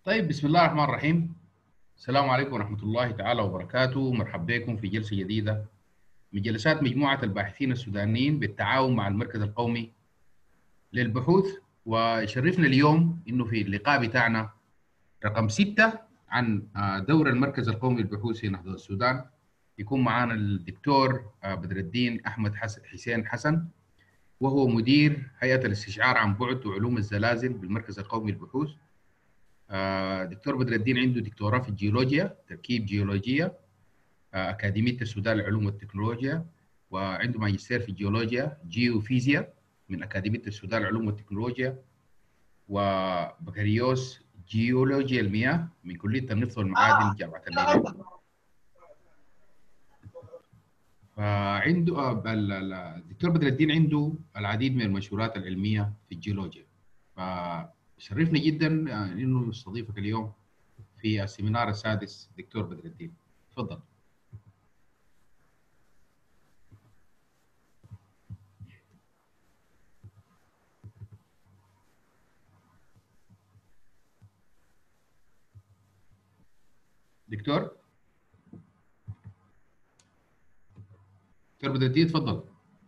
طيب، بسم الله الرحمن الرحيم. السلام عليكم ورحمة الله تعالى وبركاته. مرحبا بكم في جلسة جديدة من جلسات مجموعة الباحثين السودانيين بالتعاون مع المركز القومي للبحوث. ويشرفنا اليوم إنه في اللقاء بتاعنا رقم 6 عن دور المركز القومي للبحوث في نهضة السودان يكون معنا الدكتور بدر الدين أحمد حسين حسن، وهو مدير هيئة الاستشعار عن بعد وعلوم الزلازل بالمركز القومي للبحوث. دكتور بدر الدين عنده دكتوراه في الجيولوجيا، تركيب جيولوجيا، أكاديمية السودان للعلوم والتكنولوجيا، وعنده ماجستير في الجيولوجيا جيوفيزياء من أكاديمية السودان للعلوم والتكنولوجيا، وبكالوريوس جيولوجيا المياه من كلية النفط والمعادن جامعة النيل. فعنده الدكتور بدر الدين عنده العديد من المنشورات العلمية في الجيولوجيا. فشرفني جدا انه نستضيفك اليوم في السيمينار السادس. دكتور بدر الدين، تفضل. دكتور بدر الدين، تفضل.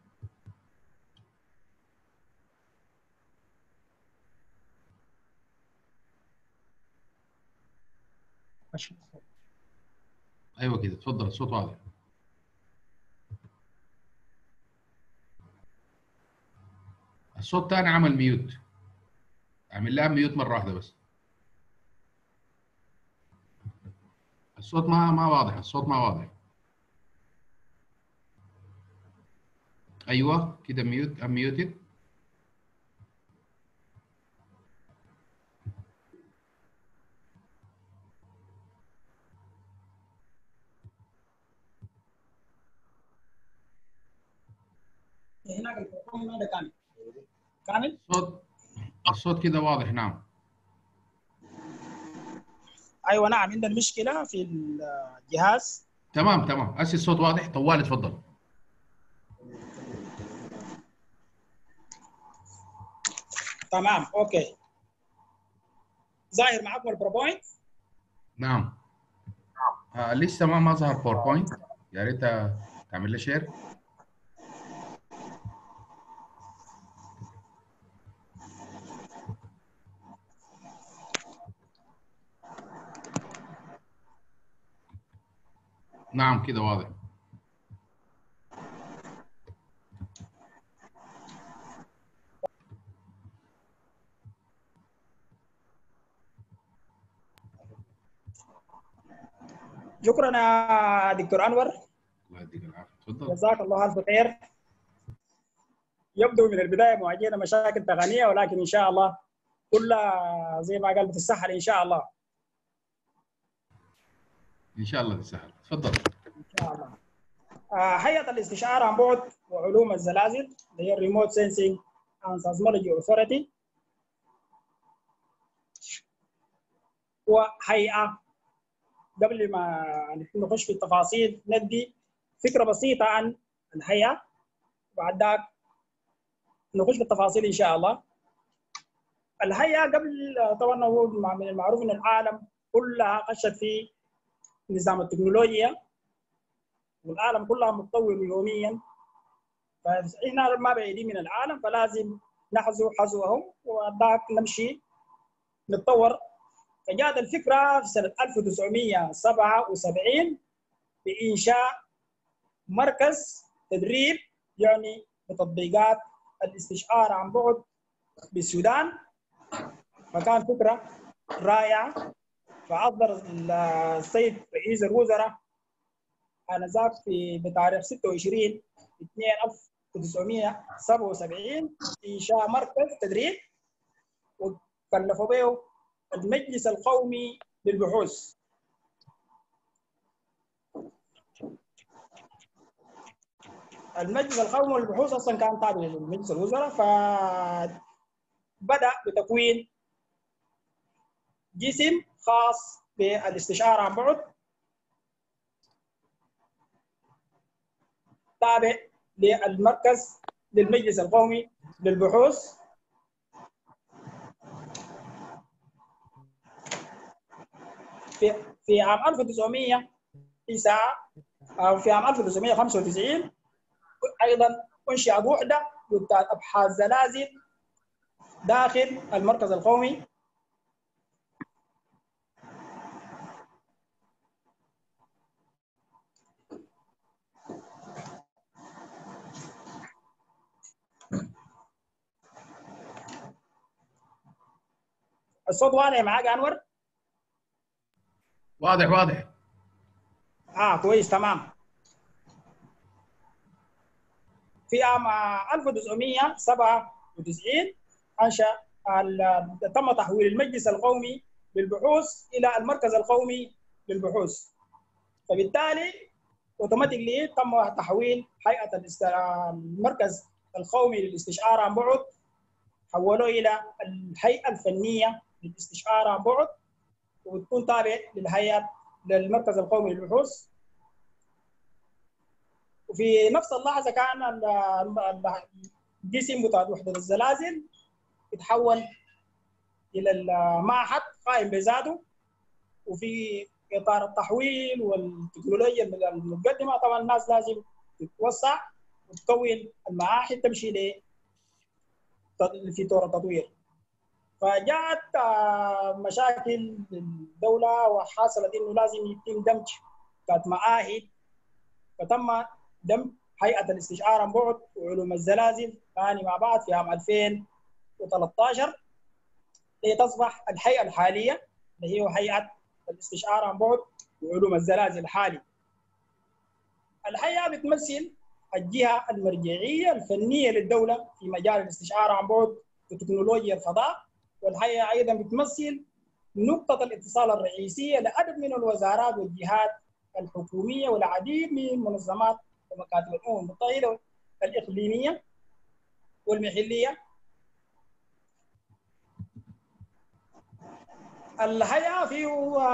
ايوه كده، تفضل، الصوت واضح. الصوت تاني عمل ميوت، اعمل لها ميوت مره واحده بس. الصوت ما واضح، الصوت ما واضح. ايوه كده، ميوت، ام ميوتد. هناك البروجرام هذا كامل. الصوت كده واضح، نعم. ايوه نعم، عندنا مشكله في الجهاز. تمام تمام، هسه الصوت واضح. طوال، تفضل. تمام اوكي. ظاهر معكم البروبوينت؟ نعم. لسه ما ظهر باوربوينت. يا ريت تعمل لي شير. نعم كده واضح. شكرا يا دكتور انور، الله يديك العافيه، تفضل. جزاك الله الف خير. يبدو من البدايه مواجهنا مشاكل تقنيه، ولكن ان شاء الله كلها زي ما قال بتتسهل ان شاء الله. ان شاء الله تسهل، تفضل. ان شاء الله. هيئه الاستشعار عن بعد وعلوم الزلازل اللي هي الريموت سينسينج اند سيزمولوجي اوثوريتي، وهيئه قبل ما نخش في التفاصيل ندي فكره بسيطه عن الهيئه، وبعد ذاك نخش في التفاصيل ان شاء الله. الهيئه قبل طبعا هو من المعروف ان العالم كلها خشت في نظام التكنولوجيا، والعالم كلها متطور يوميا، فاحنا ما بعيدين من العالم، فلازم نحذو حذوهم وذاك نمشي نتطور. فجاءت الفكره في سنه 1977 بانشاء مركز تدريب يعني لتطبيقات الاستشعار عن بعد بالسودان. فكان فكره رائعه، فاصدر السيد رئيس الوزراء انذاك في بتاريخ 26/2/1977 انشاء مركز تدريب، وكلفوا به المجلس القومي للبحوث. المجلس القومي للبحوث اصلا كان تابع لمجلس الوزراء، فبدا بتكوين جسم خاص بالاستشعار عن بعد تابع للمركز للمجلس القومي للبحوث. في عام 1909 أو في عام 1995 أيضا أنشئت وحدة بتاعت أبحاث زلازل داخل المركز القومي. الصوت واضح معاك أنور؟ واضح واضح. كويس تمام. في عام 1997 أنشأ تم تحويل المجلس القومي للبحوث إلى المركز القومي للبحوث، فبالتالي اوتوماتيكلي تم تحويل هيئة المركز القومي للاستشعار عن بعد، حولوه إلى الهيئة الفنية للاستشعار عن بعد، وتكون تابع للمركز القومي للبحوث. وفي نفس اللحظة كان الجسم بتاع وحدة الزلازل يتحول إلى المعهد قائم بذاته. وفي إطار التحويل والتكنولوجيا المتقدمة طبعا الناس لازم تتوسع وتكون المعاهد تمشي في طور التطوير. فجاءت مشاكل الدولة وحصلت إنه لازم يتم دمج معاهد، فتم دمج هيئة الاستشعار عن بعد وعلوم الزلازل ثاني مع بعض في عام 2013 لتصبح الهيئة الحالية اللي هي هيئة الاستشعار عن بعد وعلوم الزلازل الحالي. الهيئة بتمثل الجهة المرجعية الفنية للدولة في مجال الاستشعار عن بعد وتكنولوجيا الفضاء، والهيئة أيضا بتمثل نقطة الاتصال الرئيسية لعدد من الوزارات والجهات الحكومية والعديد من المنظمات ومكاتب الأمم المتحدة الإقليمية والمحلية. الهيئة فيه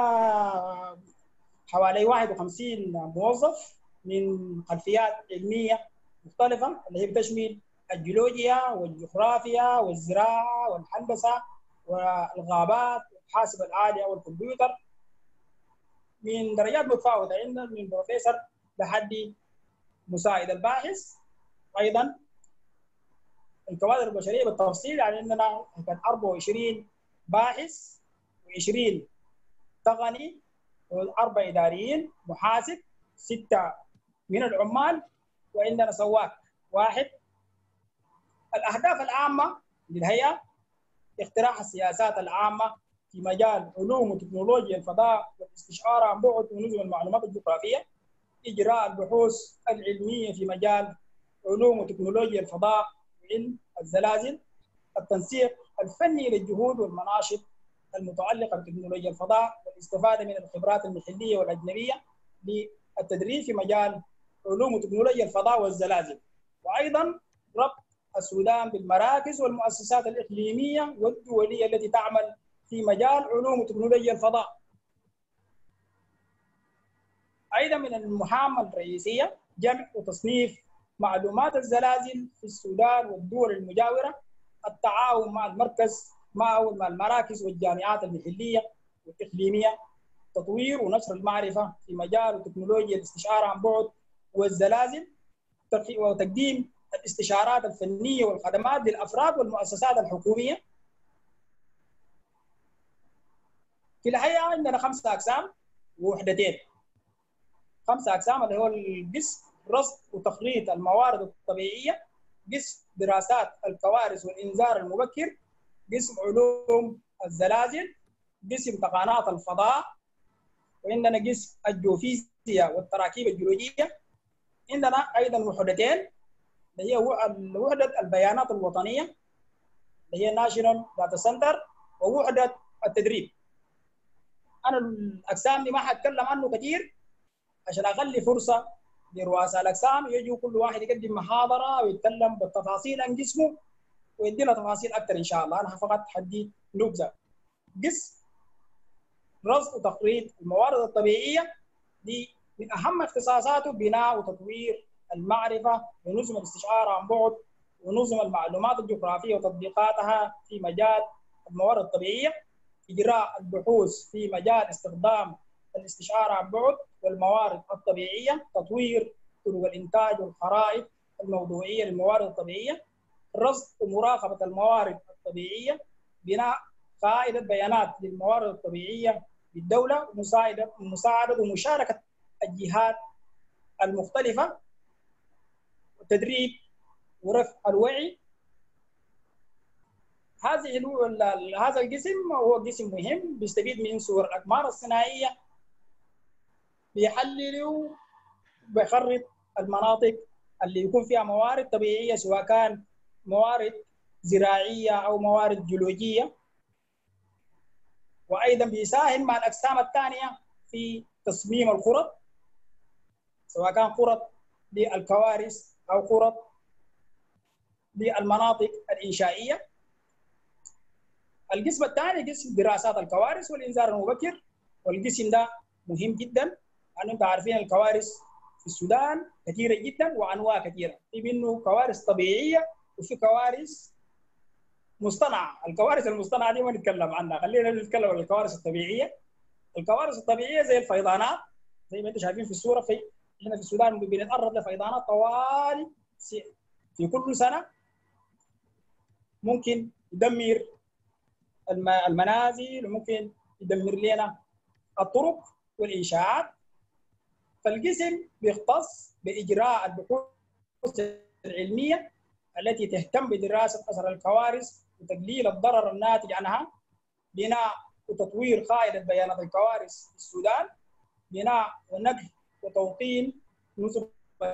حوالي 51 موظف من خلفيات علمية مختلفة، اللي هي بتشمل الجيولوجيا والجغرافيا والزراعة والهندسة والغابات والحاسب الآلي والكمبيوتر، من درجات متفاوتة عندنا من بروفيسور لحد مساعد الباحث. أيضا الكوادر البشرية بالتفصيل يعني عندنا كان 24 باحث و20 تقني و4 إداريين، محاسب 6 من العمال، وعندنا سواق 1. الأهداف العامة للهيئة اقتراح السياسات العامة في مجال علوم وتكنولوجيا الفضاء والاستشعار عن بعد ونظم المعلومات الجغرافية، إجراء البحوث العلمية في مجال علوم وتكنولوجيا الفضاء وعلم الزلازل، التنسيق الفني للجهود والمناشط المتعلقة بتكنولوجيا الفضاء والاستفادة من الخبرات المحلية والأجنبية للتدريب في مجال علوم وتكنولوجيا الفضاء والزلازل، وأيضا ربط السودان بالمراكز والمؤسسات الإقليمية والدولية التي تعمل في مجال علوم وتكنولوجيا الفضاء. أيضا من المهام الرئيسية جمع وتصنيف معلومات الزلازل في السودان والدول المجاورة، التعاون مع المركز مع المراكز والجامعات المحلية والإقليمية، تطوير ونشر المعرفة في مجال تكنولوجيا الاستشعار عن بعد والزلازل، وتقديم الاستشارات الفنية والخدمات للأفراد والمؤسسات الحكومية. في الحقيقة عندنا 5 أقسام ووحدتين. 5 أقسام اللي هو القسم رصد وتخريط الموارد الطبيعية، قسم دراسات الكوارث والإنذار المبكر، قسم علوم الزلازل، قسم تقنيات الفضاء، وعندنا قسم الجيوفيزياء والتراكيب الجيولوجية. عندنا أيضا وحدتين اللي هي وحدة البيانات الوطنية اللي هي ناشونال داتا سنتر، ووحدة التدريب. أنا الأقسام دي ما حتكلم عنه كثير عشان أخلي فرصة لرؤساء الأقسام يجوا كل واحد يقدم محاضرة ويتكلم بالتفاصيل عن جسمه ويدينا تفاصيل أكثر إن شاء الله. أنا فقط حدي نبذة. قسم رصد وتخريط الموارد الطبيعية دي من أهم اختصاصاته بناء وتطوير المعرفة ونظم الاستشعار عن بعد ونظم المعلومات الجغرافية وتطبيقاتها في مجال الموارد الطبيعية. إجراء البحوث في مجال استخدام الاستشعار عن بعد والموارد الطبيعية، تطوير طرق الإنتاج والخرائط الموضوعية للموارد الطبيعية، رصد ومراقبة الموارد الطبيعية، بناء قاعدة بيانات للموارد الطبيعية بالدولة، ومساعدة ومشاركة الجهات المختلفة، وتدريب ورفع الوعي. هذا القسم هو قسم مهم بيستفيد من صور الأقمار الصناعية، بيحلل وبيخرط المناطق اللي يكون فيها موارد طبيعية، سواء كان موارد زراعية أو موارد جيولوجية. وأيضا بيساهم مع الأقسام الثانية في تصميم الخطط، سواء كان خطط للكوارث أو خطط للمناطق الإنشائية. القسم الثاني قسم دراسات الكوارث والإنذار المبكر، والقسم ده مهم جدا لأنه أنتم عارفين الكوارث في السودان كثيرة جدا وأنواع كثيرة، في منه كوارث طبيعية وفي كوارث مصطنعة. الكوارث المصطنعة دي ما نتكلم عنها، خلينا نتكلم عن الكوارث الطبيعية. الكوارث الطبيعية زي الفيضانات، زي ما أنتم شايفين في الصورة، هنا في السودان بنتعرض لفيضانات طوالي في كل سنة، ممكن يدمر المنازل وممكن يدمر لنا الطرق والإنشاءات. فالقسم بيختص بإجراء البحوث العلمية التي تهتم بدراسة أثر الكوارث وتقليل الضرر الناتج عنها، بناء وتطوير قاعدة بيانات الكوارث في السودان، بناء ونقل وتوطين نظم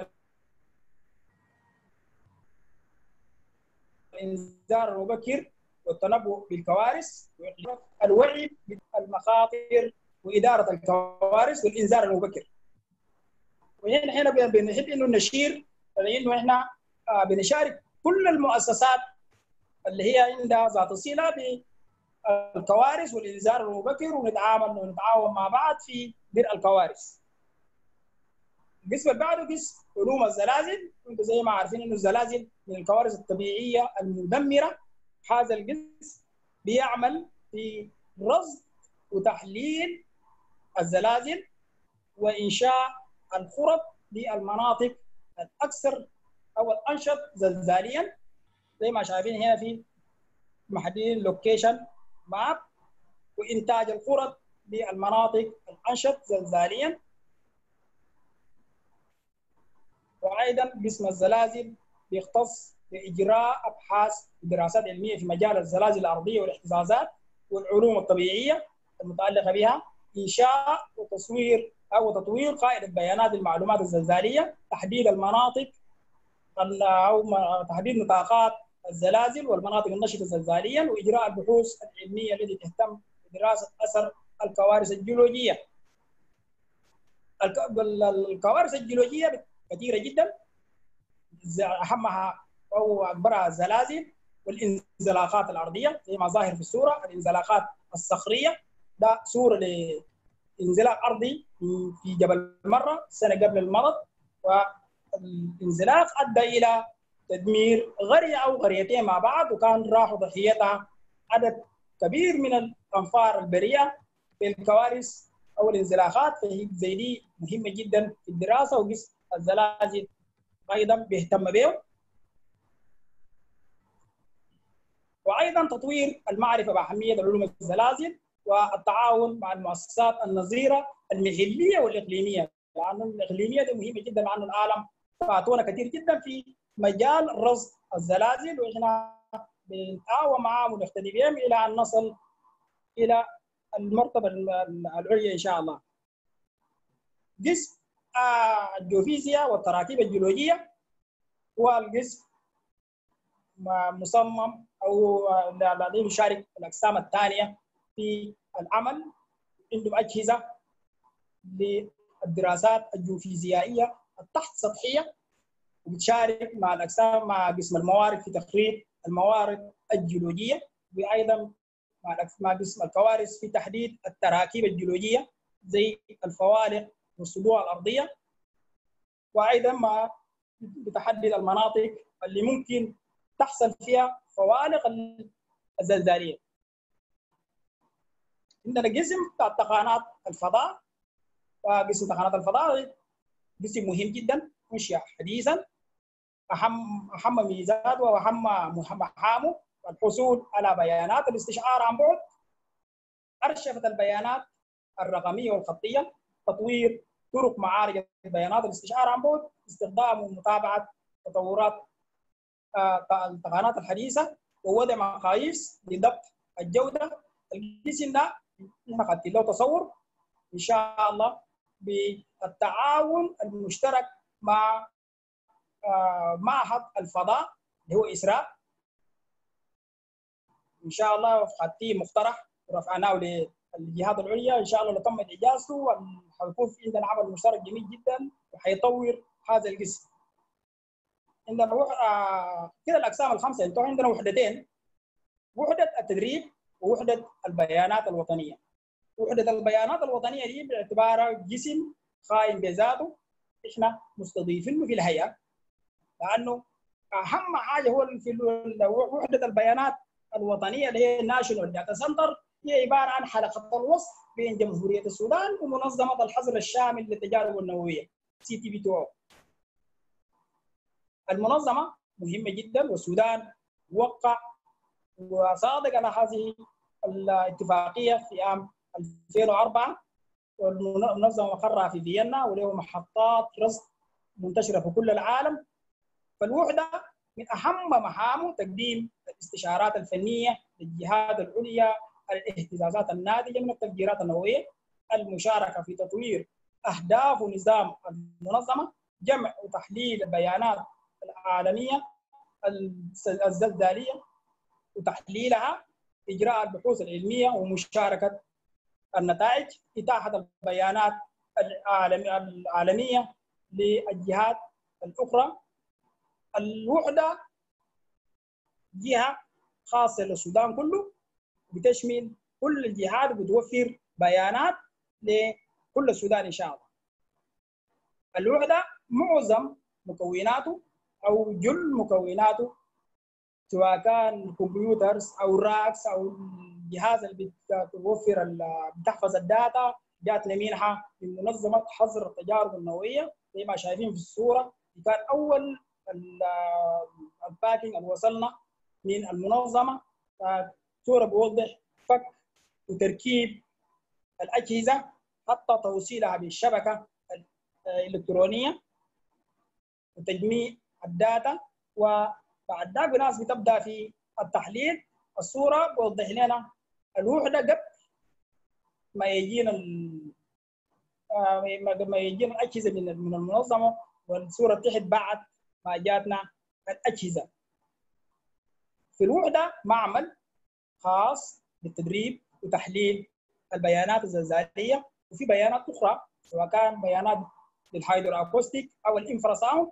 الإنذار المبكر والتنبؤ بالكوارث، الوعي بالمخاطر وإدارة الكوارث والإنذار المبكر. وهنا بنحب إنه نشير إنه إحنا بنشارك كل المؤسسات اللي هي عندها ذات صلة بالكوارث والإنذار المبكر، ونتعاون مع بعض في درء الكوارث. القسم اللي بعده قسم علوم الزلازل، وانتم زي ما عارفين انه الزلازل من الكوارث الطبيعيه المدمره. هذا القسم بيعمل في رصد وتحليل الزلازل وانشاء الخطط للمناطق الاكثر او الانشط زلزاليا، زي ما شايفين هنا في محددين لوكيشن ماب، وانتاج الخطط للمناطق الانشط زلزاليا. وايضا قسم الزلازل بيختص باجراء ابحاث ودراسات علميه في مجال الزلازل الارضيه والاهتزازات والعلوم الطبيعيه المتعلقه بها، انشاء وتصوير او تطوير قاعده بيانات المعلومات الزلزاليه، تحديد المناطق او تحديد نطاقات الزلازل والمناطق النشطه زلزاليا، واجراء البحوث العلميه التي تهتم بدراسه اثر الكوارث الجيولوجيه. الكوارث الجيولوجيه كثيره جدا، اهمها او اكبرها الزلازل والانزلاقات الارضيه زي ما ظاهر في الصوره. الانزلاقات الصخريه ده صوره لانزلاق ارضي في جبل مره السنه قبل المرض، والانزلاق ادى الى تدمير قريه او قريتين مع بعض، وكان راحوا ضحيتها عدد كبير من الانفار البريئه في الكوارث او الانزلاقات. فهي زي دي مهمه جدا في الدراسه، وقسم الزلازل ايضا بيهتم به. وايضا تطوير المعرفه باهميه علوم الزلازل والتعاون مع المؤسسات النظيره المحليه والاقليميه، لانه الاقليميه دي مهمه جدا لانه العالم فاتونا كثير جدا في مجال رصد الزلازل، واحنا بنتعاون معهم ونقتدي بهم الى ان نصل الى المرتبه العليا ان شاء الله. قسم الجيوفيزياء والتراكيب الجيولوجيه هو القسم مصمم او الذي يشارك الاقسام الثانيه في العمل، عندهم اجهزه للدراسات الجيوفيزيائيه التحت سطحيه، وبتشارك مع الاقسام مع قسم الموارد في تخريج الموارد الجيولوجيه، وايضا مع قسم الكوارث في تحديد التراكيب الجيولوجيه زي الفوالق والصدوع الارضيه، وايضا ما بتحدد المناطق اللي ممكن تحصل فيها فوالق الزلزاليه. عندنا قسم بتاع تقنيات الفضاء، وقسم تقنيات الفضاء قسم مهم جدا انشئ حديثا. اهم ميزاته واهم محامه الحصول على بيانات الاستشعار عن بعد، ارشفت البيانات الرقميه والخطيه، تطوير طرق معالجه البيانات الاستشعار عن بعد، استخدام ومتابعه تطورات التقنيات الحديثه، ووضع مقاييس لضبط الجوده. القسم ده نحن قاعدين له تصور ان شاء الله بالتعاون المشترك مع معهد الفضاء اللي هو اسراء. ان شاء الله خدتيه مقترح ورفعناه للجهات العليا، ان شاء الله لو تمت اجازته حيكون في عندنا عمل مشترك جميل جدا وحيطور هذا القسم. عندنا كده الاقسام الخمسه انتوا عندنا وحدتين، وحده التدريب ووحده البيانات الوطنيه. وحده البيانات الوطنيه دي باعتبارها جسم قائم بذاته، احنا مستضيفينه في الهيئه، لانه اهم حاجه هو في وحده البيانات الوطنيه اللي هي ناشونال داتا سنتر، هي عباره عن حلقه الوصل بين جمهوريه السودان ومنظمه الحظر الشامل للتجارب النوويه CTBTO. المنظمه مهمه جدا، والسودان وقع وصادق على هذه الاتفاقيه في عام 2004، والمنظمه مقرها في فيينا وله محطات رصد منتشره في كل العالم. فالوحده من اهم مهامه تقديم الاستشارات الفنيه للجهات العليا على الاهتزازات الناتجه من التفجيرات النوويه، المشاركه في تطوير اهداف ونظام المنظمه، جمع وتحليل البيانات العالميه الزلزاليه وتحليلها، اجراء البحوث العلميه ومشاركه النتائج، اتاحه البيانات العالميه للجهات الاخرى. الوحده جهه خاصه للسودان كله، بتشمل كل الجهات وبتوفر بيانات لكل السودان ان شاء الله. الوحده معظم مكوناته او جل مكوناته، سواء كان كمبيوترز او راكس او الجهاز اللي بتوفر بتحفظ الداتا، جاتنا منها من منظمه حظر التجارب النوويه زي ما شايفين في الصوره. كان اول الباكينج اللي وصلنا من المنظمه، صوره بوضح فك وتركيب الاجهزه حتى توصيلها بالشبكه الالكترونيه وتجميع الداتا، وبعد ذلك الناس بتبدا في التحليل. الصوره بوضح لنا الوحده قبل ما يجينا ما يجينا الاجهزه من المنظمه، والصوره تحت بعد ما جاتنا الاجهزه. في الوحده معمل خاص بالتدريب وتحليل البيانات الزلزاليه، وفي بيانات اخرى سواء كان بيانات للهايدرو اكوستيك او الانفراساوند.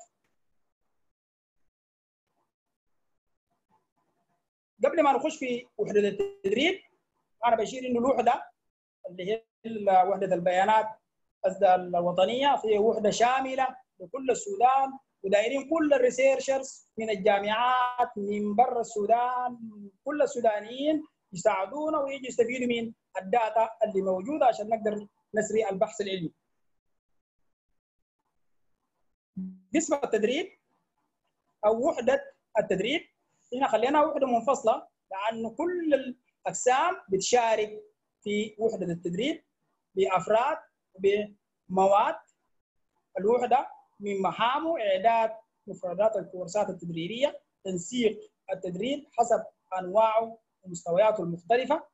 قبل ما نخش في وحده التدريب، انا بشير انه الوحده اللي هي وحده البيانات الوطنيه هي وحده شامله لكل السودان، ودايرين كل الريسيرشرز من الجامعات من برا السودان، كل السودانيين يساعدونا ويجي يستفيدوا من الداتا اللي موجوده عشان نقدر نسري البحث العلمي. قسم التدريب او وحده التدريب هنا خلينا وحده منفصله، لانه كل الاقسام بتشارك في وحده التدريب بافراد وبمواد. الوحده من مهامه اعداد مفردات الكورسات التدريبيه، تنسيق التدريب حسب انواعه ومستوياته المختلفه.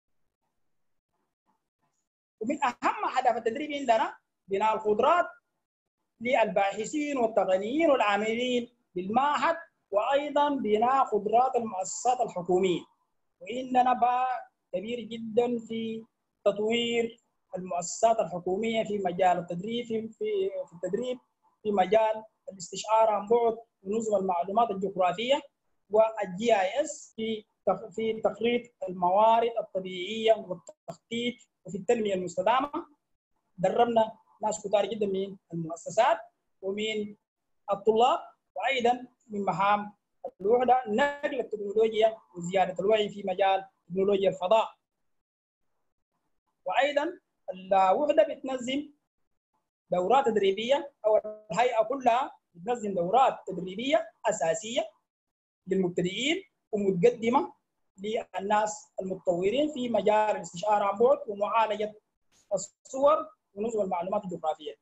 ومن اهم اهداف التدريب عندنا بناء القدرات للباحثين والتقنيين والعاملين بالمعهد، وايضا بناء قدرات المؤسسات الحكوميه. واننا باع كبير جدا في تطوير المؤسسات الحكوميه في مجال التدريب في التدريب في مجال الاستشعار عن بعد ونظم المعلومات الجغرافيه والGIS في تخريط الموارد الطبيعيه والتخطيط وفي التنميه المستدامه. دربنا ناس كثار جدا من المؤسسات ومن الطلاب، وايضا من مهام الوحده نقل التكنولوجيا وزياده الوعي في مجال تكنولوجيا الفضاء. وايضا الوحده بتنظم دورات تدريبيه، او الهيئه كلها بتنظم دورات تدريبيه اساسيه للمبتدئين ومتقدمه للناس المتطورين في مجال الاستشاره عن بعد ومعالجه الصور ونظم المعلومات الجغرافيه.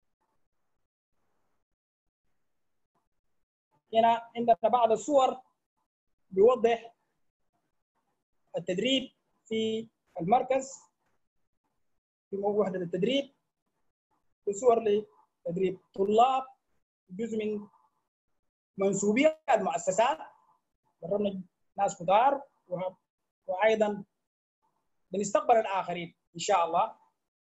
هنا عندنا بعض الصور بيوضح التدريب في المركز في وحده التدريب، في صور لتدريب طلاب، جزء من منسوبي المؤسسات، دربنا ناس كتار، وايضا بنستقبل الاخرين ان شاء الله.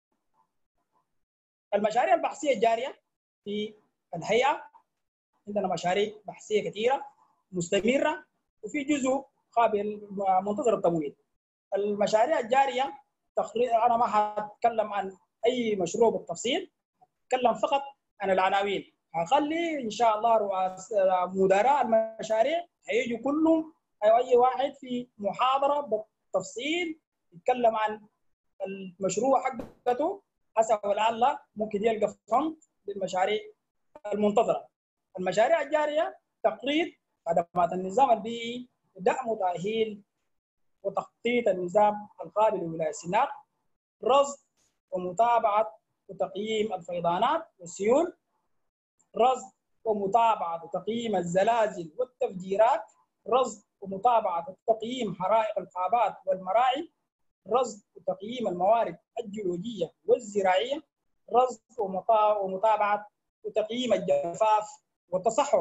المشاريع البحثيه الجاريه في الهيئه، عندنا مشاريع بحثيه كثيره مستمره، وفي جزء قابل منتظر التمويل. المشاريع الجاريه انا ما هتكلم عن اي مشروع بالتفصيل، اتكلم فقط عن العناوين. هخلي ان شاء الله رؤساء مدراء المشاريع هيجوا كلهم او اي واحد في محاضره بالتفصيل يتكلم عن المشروع حقته، حسب ولعل ممكن يلقى فند للمشاريع المنتظره. المشاريع الجاريه تقريض خدمات النظام البيئي، ودعم وتاهيل وتخطيط النظام القابل لولايه السنار، رصد ومتابعه وتقييم الفيضانات والسيول، رصد ومتابعه وتقييم الزلازل والتفجيرات، رصد ومتابعه وتقييم حرائق الغابات والمراعي، رصد وتقييم الموارد الجيولوجيه والزراعيه، رصد ومتابعه وتقييم الجفاف والتصحر.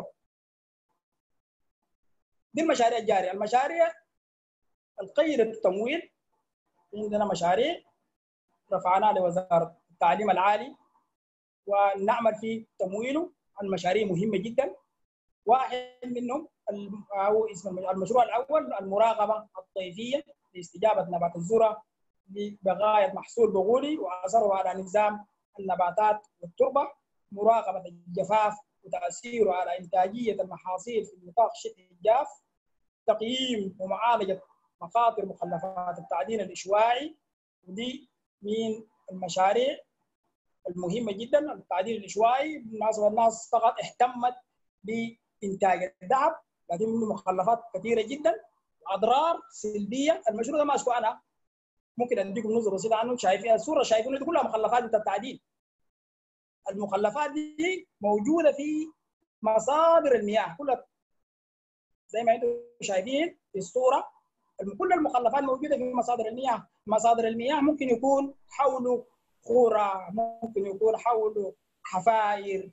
دي المشاريع الجاريه. المشاريع القيد التمويل، عندنا مشاريع رفعناها لوزاره التعليم العالي ونعمل في تمويله عن مشاريع مهمه جدا. واحد منهم او اسم المشروع الاول المراقبه الطيفيه لاستجابه نبات الذره لبغايه محصول بغولي واثره على نظام النباتات والتربه، مراقبه الجفاف وتاثيره على انتاجيه المحاصيل في نطاق شبه الجاف، تقييم ومعالجه مخاطر مخلفات التعدين الاشواعي، ودي من المشاريع المهمه جدا. التعدين الاشواعي بالمناسبه الناس فقط اهتمت بانتاج الذهب، لكن منه مخلفات كثيره جدا واضرار سلبيه. المشروع ده ماسكه انا، ممكن اديكم نظره بسيطه عنه. شايفين الصوره، شايفين دي كلها مخلفات بتاع التعدين. المخلفات دي موجوده في مصادر المياه كلها زي ما انتم شايفين في الصوره. كل المخلفات موجوده في مصادر المياه. مصادر المياه ممكن يكون حوله قرى، ممكن يكون حوله حفائر،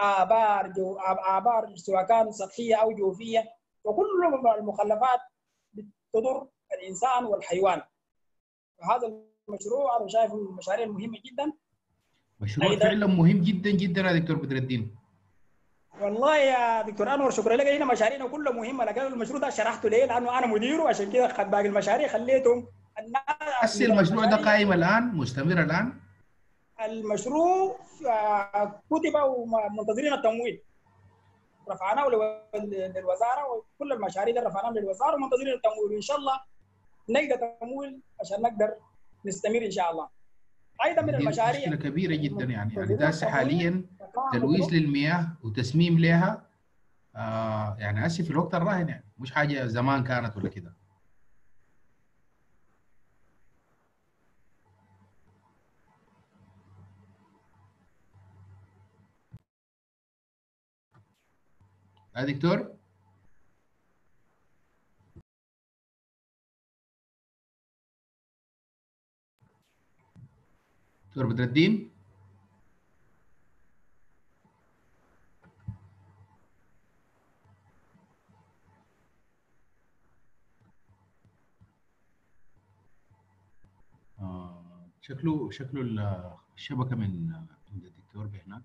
آبار سواء كانت سطحيه او جوفيه، وكل المخلفات بتضر الانسان والحيوان. وهذا المشروع انا شايف من المشاريع المهمه جدا. مشروع فعلا مهم جدا جدا يا دكتور بدر الدين. والله يا دكتور انور شكرا لك. هنا مشاريعنا كلها مهمه، لكن المشروع ده شرحته ليه؟ لانه انا مديره، عشان كده باقي المشاريع خليتهم هسه المشروع ده قائم الان، مستمر الان؟ المشروع كتب ومنتظرين التمويل. رفعناه للوزاره، وكل المشاريع دي رفعناها للوزاره ومنتظرين التمويل، وان شاء الله نلقى تمويل عشان نقدر نستمر ان شاء الله. ايضا من دي المشاريع مشكله كبيره جدا يعني ده هسه التمويل حاليا تلويث للمياه وتسميم لها. يعني هسه في الوقت الراهن، يعني مش حاجه زمان كانت ولا كده. يا دكتور دكتور بدر الدين. شكله الشبكه من عند الدكتور هناك.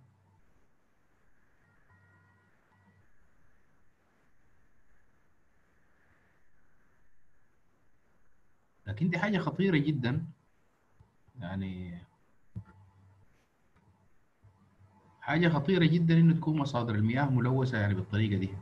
لكن دي حاجه خطيره جدا، يعني حاجه خطيره جدا انه تكون مصادر المياه ملوثه يعني بالطريقه دي.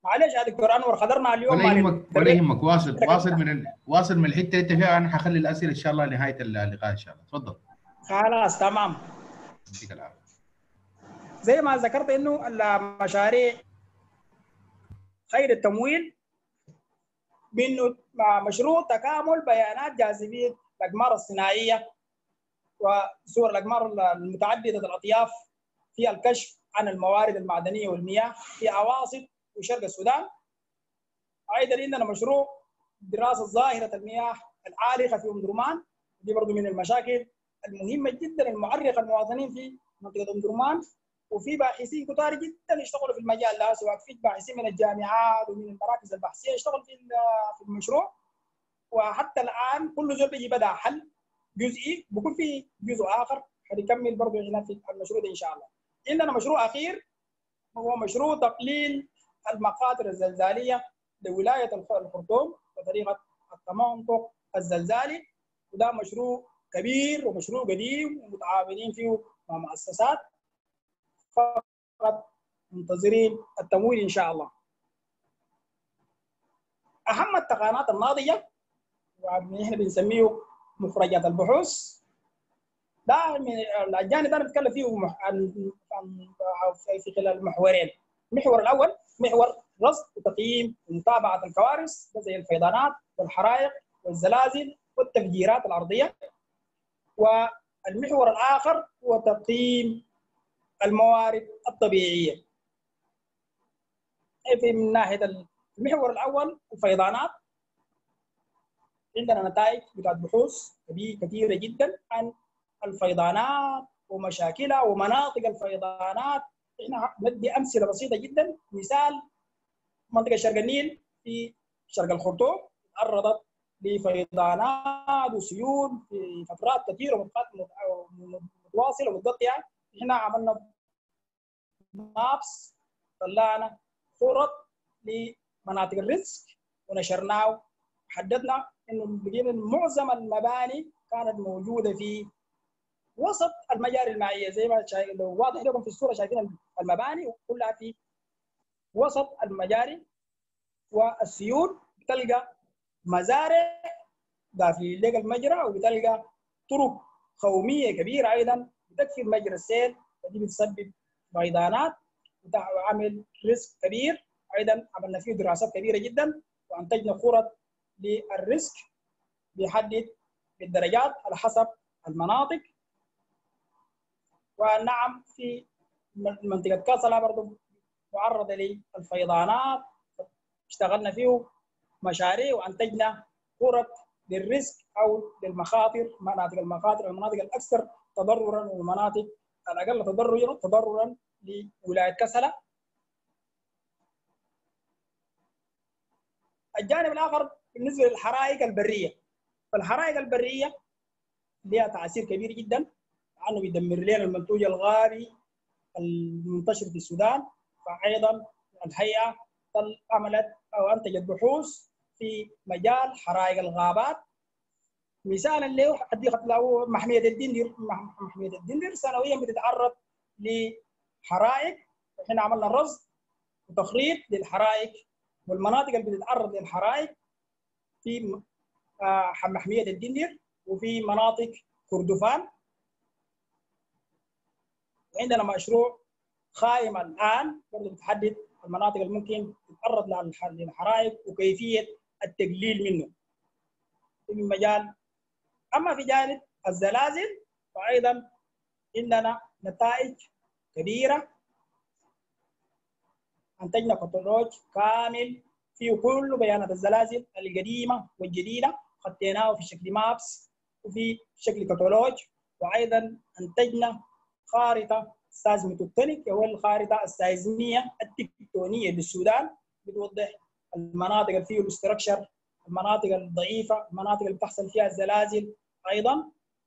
معلش يا دكتور انور خضرنا اليوم ولا مال يهمك ولا يهمك، واصل من الحته انت فيها. انا حخلي الاسئله ان شاء الله لنهايه اللقاء ان شاء الله. تفضل. خلاص تمام. يديك العافيه. زي ما ذكرت انه المشاريع خير التمويل بانه مشروع تكامل بيانات جاذبيه الاقمار الصناعيه وصور الاقمار المتعدده الاطياف في الكشف عن الموارد المعدنيه والمياه في اواسط وشرق السودان. ايضا عندنا مشروع دراسه ظاهره المياه العالقه في ام درمان، دي برضه من المشاكل المهمه جدا المعرقه المواطنين في منطقه ام درمان. وفي باحثين كتار جدا يشتغلوا في المجال ده، سواء في باحثين من الجامعات ومن المراكز البحثيه يشتغلوا في المشروع. وحتى الان كل زول بيجي بدا حل جزئي، بكون في جزء اخر حيكمل برضه هنا في المشروع ده ان شاء الله. عندنا مشروع اخير هو مشروع تقليل المخاطر الزلزاليه لولايه الخرطوم بطريقه التمنطق الزلزالي، وده مشروع كبير ومشروع قديم ومتعاونين فيه مع مؤسسات، فقط منتظرين التمويل ان شاء الله. اهم التقنيات الناضجه ونحن بنسميه مخرجات البحوث، ده من الجانب ده بنتكلم فيه في خلال محورين. المحور الاول محور رصد وتقييم ومتابعه الكوارث زي الفيضانات والحرائق والزلازل والتفجيرات الارضيه. والمحور الاخر هو تقييم الموارد الطبيعيه. في من ناحيه المحور الاول الفيضانات، عندنا نتائج بتاعت بحوث كثيره جدا عن الفيضانات ومشاكلها ومناطق الفيضانات. احنا ندي امثله بسيطه جدا. مثال منطقه شرق النيل في شرق الخرطوم تعرضت لفيضانات وسيول في فترات كثيره متواصله ومتقطعه. احنا عملنا مابس، طلعنا خطط لمناطق الريسك ونشرناه. حددنا انه لقينا معظم المباني كانت موجوده في وسط المجاري المائيه، زي ما لو واضح لكم في الصوره شايفين المباني كلها في وسط المجاري، والسيول بتلقى مزارع قافلين لك المجرى، وبتلقى طرق قوميه كبيره ايضا بتكفي مجرى السيل، ودي بتسبب فيضانات وعمل ريسك كبير. ايضا عملنا فيه دراسات كبيره جدا وانتجنا خطط للريسك بيحدد بالدرجات على حسب المناطق. ونعم في منطقه كاسلا برضه معرضه للفيضانات، اشتغلنا فيه مشاريع وانتجنا خطط للريسك او للمخاطر، مناطق المخاطر، المناطق الاكثر تضررا والمناطق الاقل تضررا لولايه كسلا. الجانب الاخر بالنسبه للحرائق البريه، فالحرائق البريه لها تاثير كبير جدا لانه بيدمر لنا المنتوج الغابي المنتشر في السودان. فايضا الهيئه عملت او انتجت بحوث في مجال حرائق الغابات. مثالا له حديقه له محميه الدندر، محميه الدندر سنويا بتتعرض لحرائق. احنا عملنا رصد وتخريط للحرائق والمناطق اللي بتتعرض للحرائق في محميه الدندر وفي مناطق كردفان. وعندنا مشروع قائم الان برضه بتحدد المناطق اللي ممكن تتعرض للحرائق وكيفيه التقليل منه في المجال. اما في جانب الزلازل فايضا عندنا نتائج كبيره. انتجنا كتالوج كامل فيه كل بيانات الزلازل القديمه والجديده، خطيناه في شكل مابس وفي شكل كتالوج. وايضا انتجنا خارطه سازميتوتونيك، هو الخارطه السيزميه التكتونيه للسودان، بتوضح المناطق اللي فيه الاستراكشر، المناطق الضعيفه، المناطق اللي بتحصل فيها الزلازل. ايضا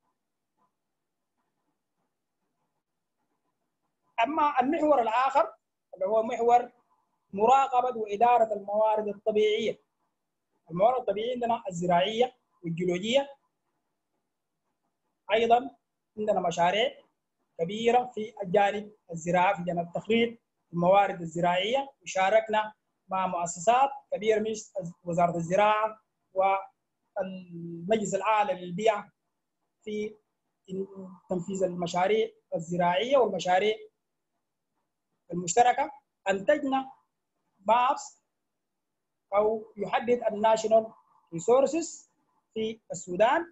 اما المحور الاخر اللي هو محور مراقبه واداره الموارد الطبيعيه. الموارد الطبيعيه عندنا الزراعيه والجيولوجيه. ايضا عندنا مشاريع كبيره في الجانب الزراعي، في جانب تخريط الموارد الزراعيه، وشاركنا مع مؤسسات كبيرة مثل وزارة الزراعة والمجلس الأعلى للبيئة في تنفيذ المشاريع الزراعية والمشاريع المشتركة. أنتجنا مابس أو يحدد الناشونال ريسورسز في السودان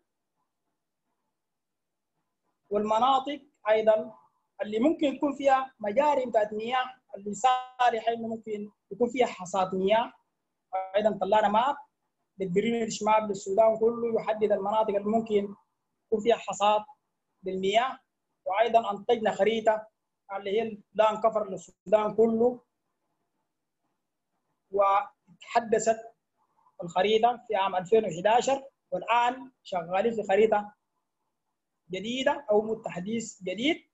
والمناطق أيضا اللي ممكن يكون فيها مجاري بتاعت مياه اللي صالحة إنه ممكن يكون فيها حصاد مياه. أيضا طلعنا ماب للدرينج ماب للسودان كله يحدد المناطق اللي ممكن يكون فيها حصاد للمياه. وأيضا أنتجنا خريطة اللي هي البلان كفر للسودان كله، وتحدثت الخريطة في عام 2011 والآن شغالين في خريطة جديدة أو تحديث جديد.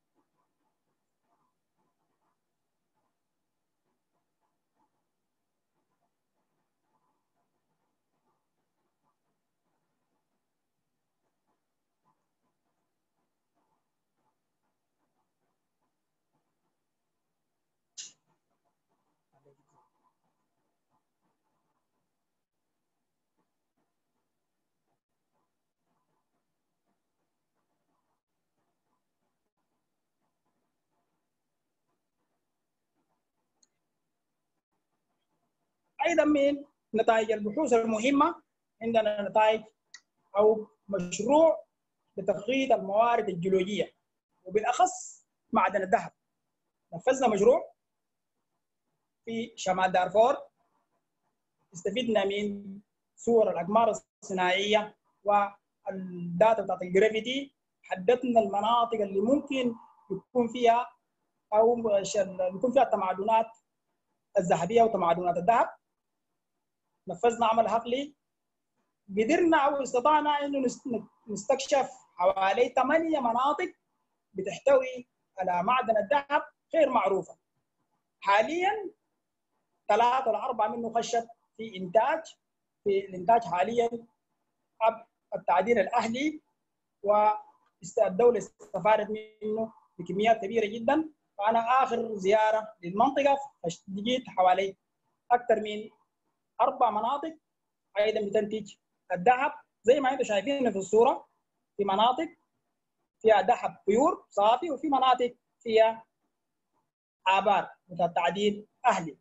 أيضا من نتائج البحوث المهمة عندنا نتائج أو مشروع لتخطيط الموارد الجيولوجية وبالأخص معدن الذهب. نفذنا مشروع في شمال دارفور، استفدنا من صور الأقمار الصناعية والداتا بتاعت الجرافيتي. حددنا المناطق اللي ممكن يكون فيها أو يكون فيها التمعدنات الذهبية وتمعدنات الذهب. نفذنا عمل حقلي، قدرنا أو استطعنا إنه نستكشف حوالي 8 مناطق بتحتوي على معدن الذهب غير معروفة. حاليا 3 ولا 4 منه خشت في الإنتاج حاليا التعدين الأهلي، والدولة استفادت منه بكميات كبيرة جدا. فأنا آخر زيارة للمنطقة لقيت حوالي أكثر من 4 مناطق أيضا بتنتج الذهب زي ما أنتم شايفين في الصورة. في مناطق فيها ذهب بيور صافي، وفي مناطق فيها آبار مثل تعدين أهلي.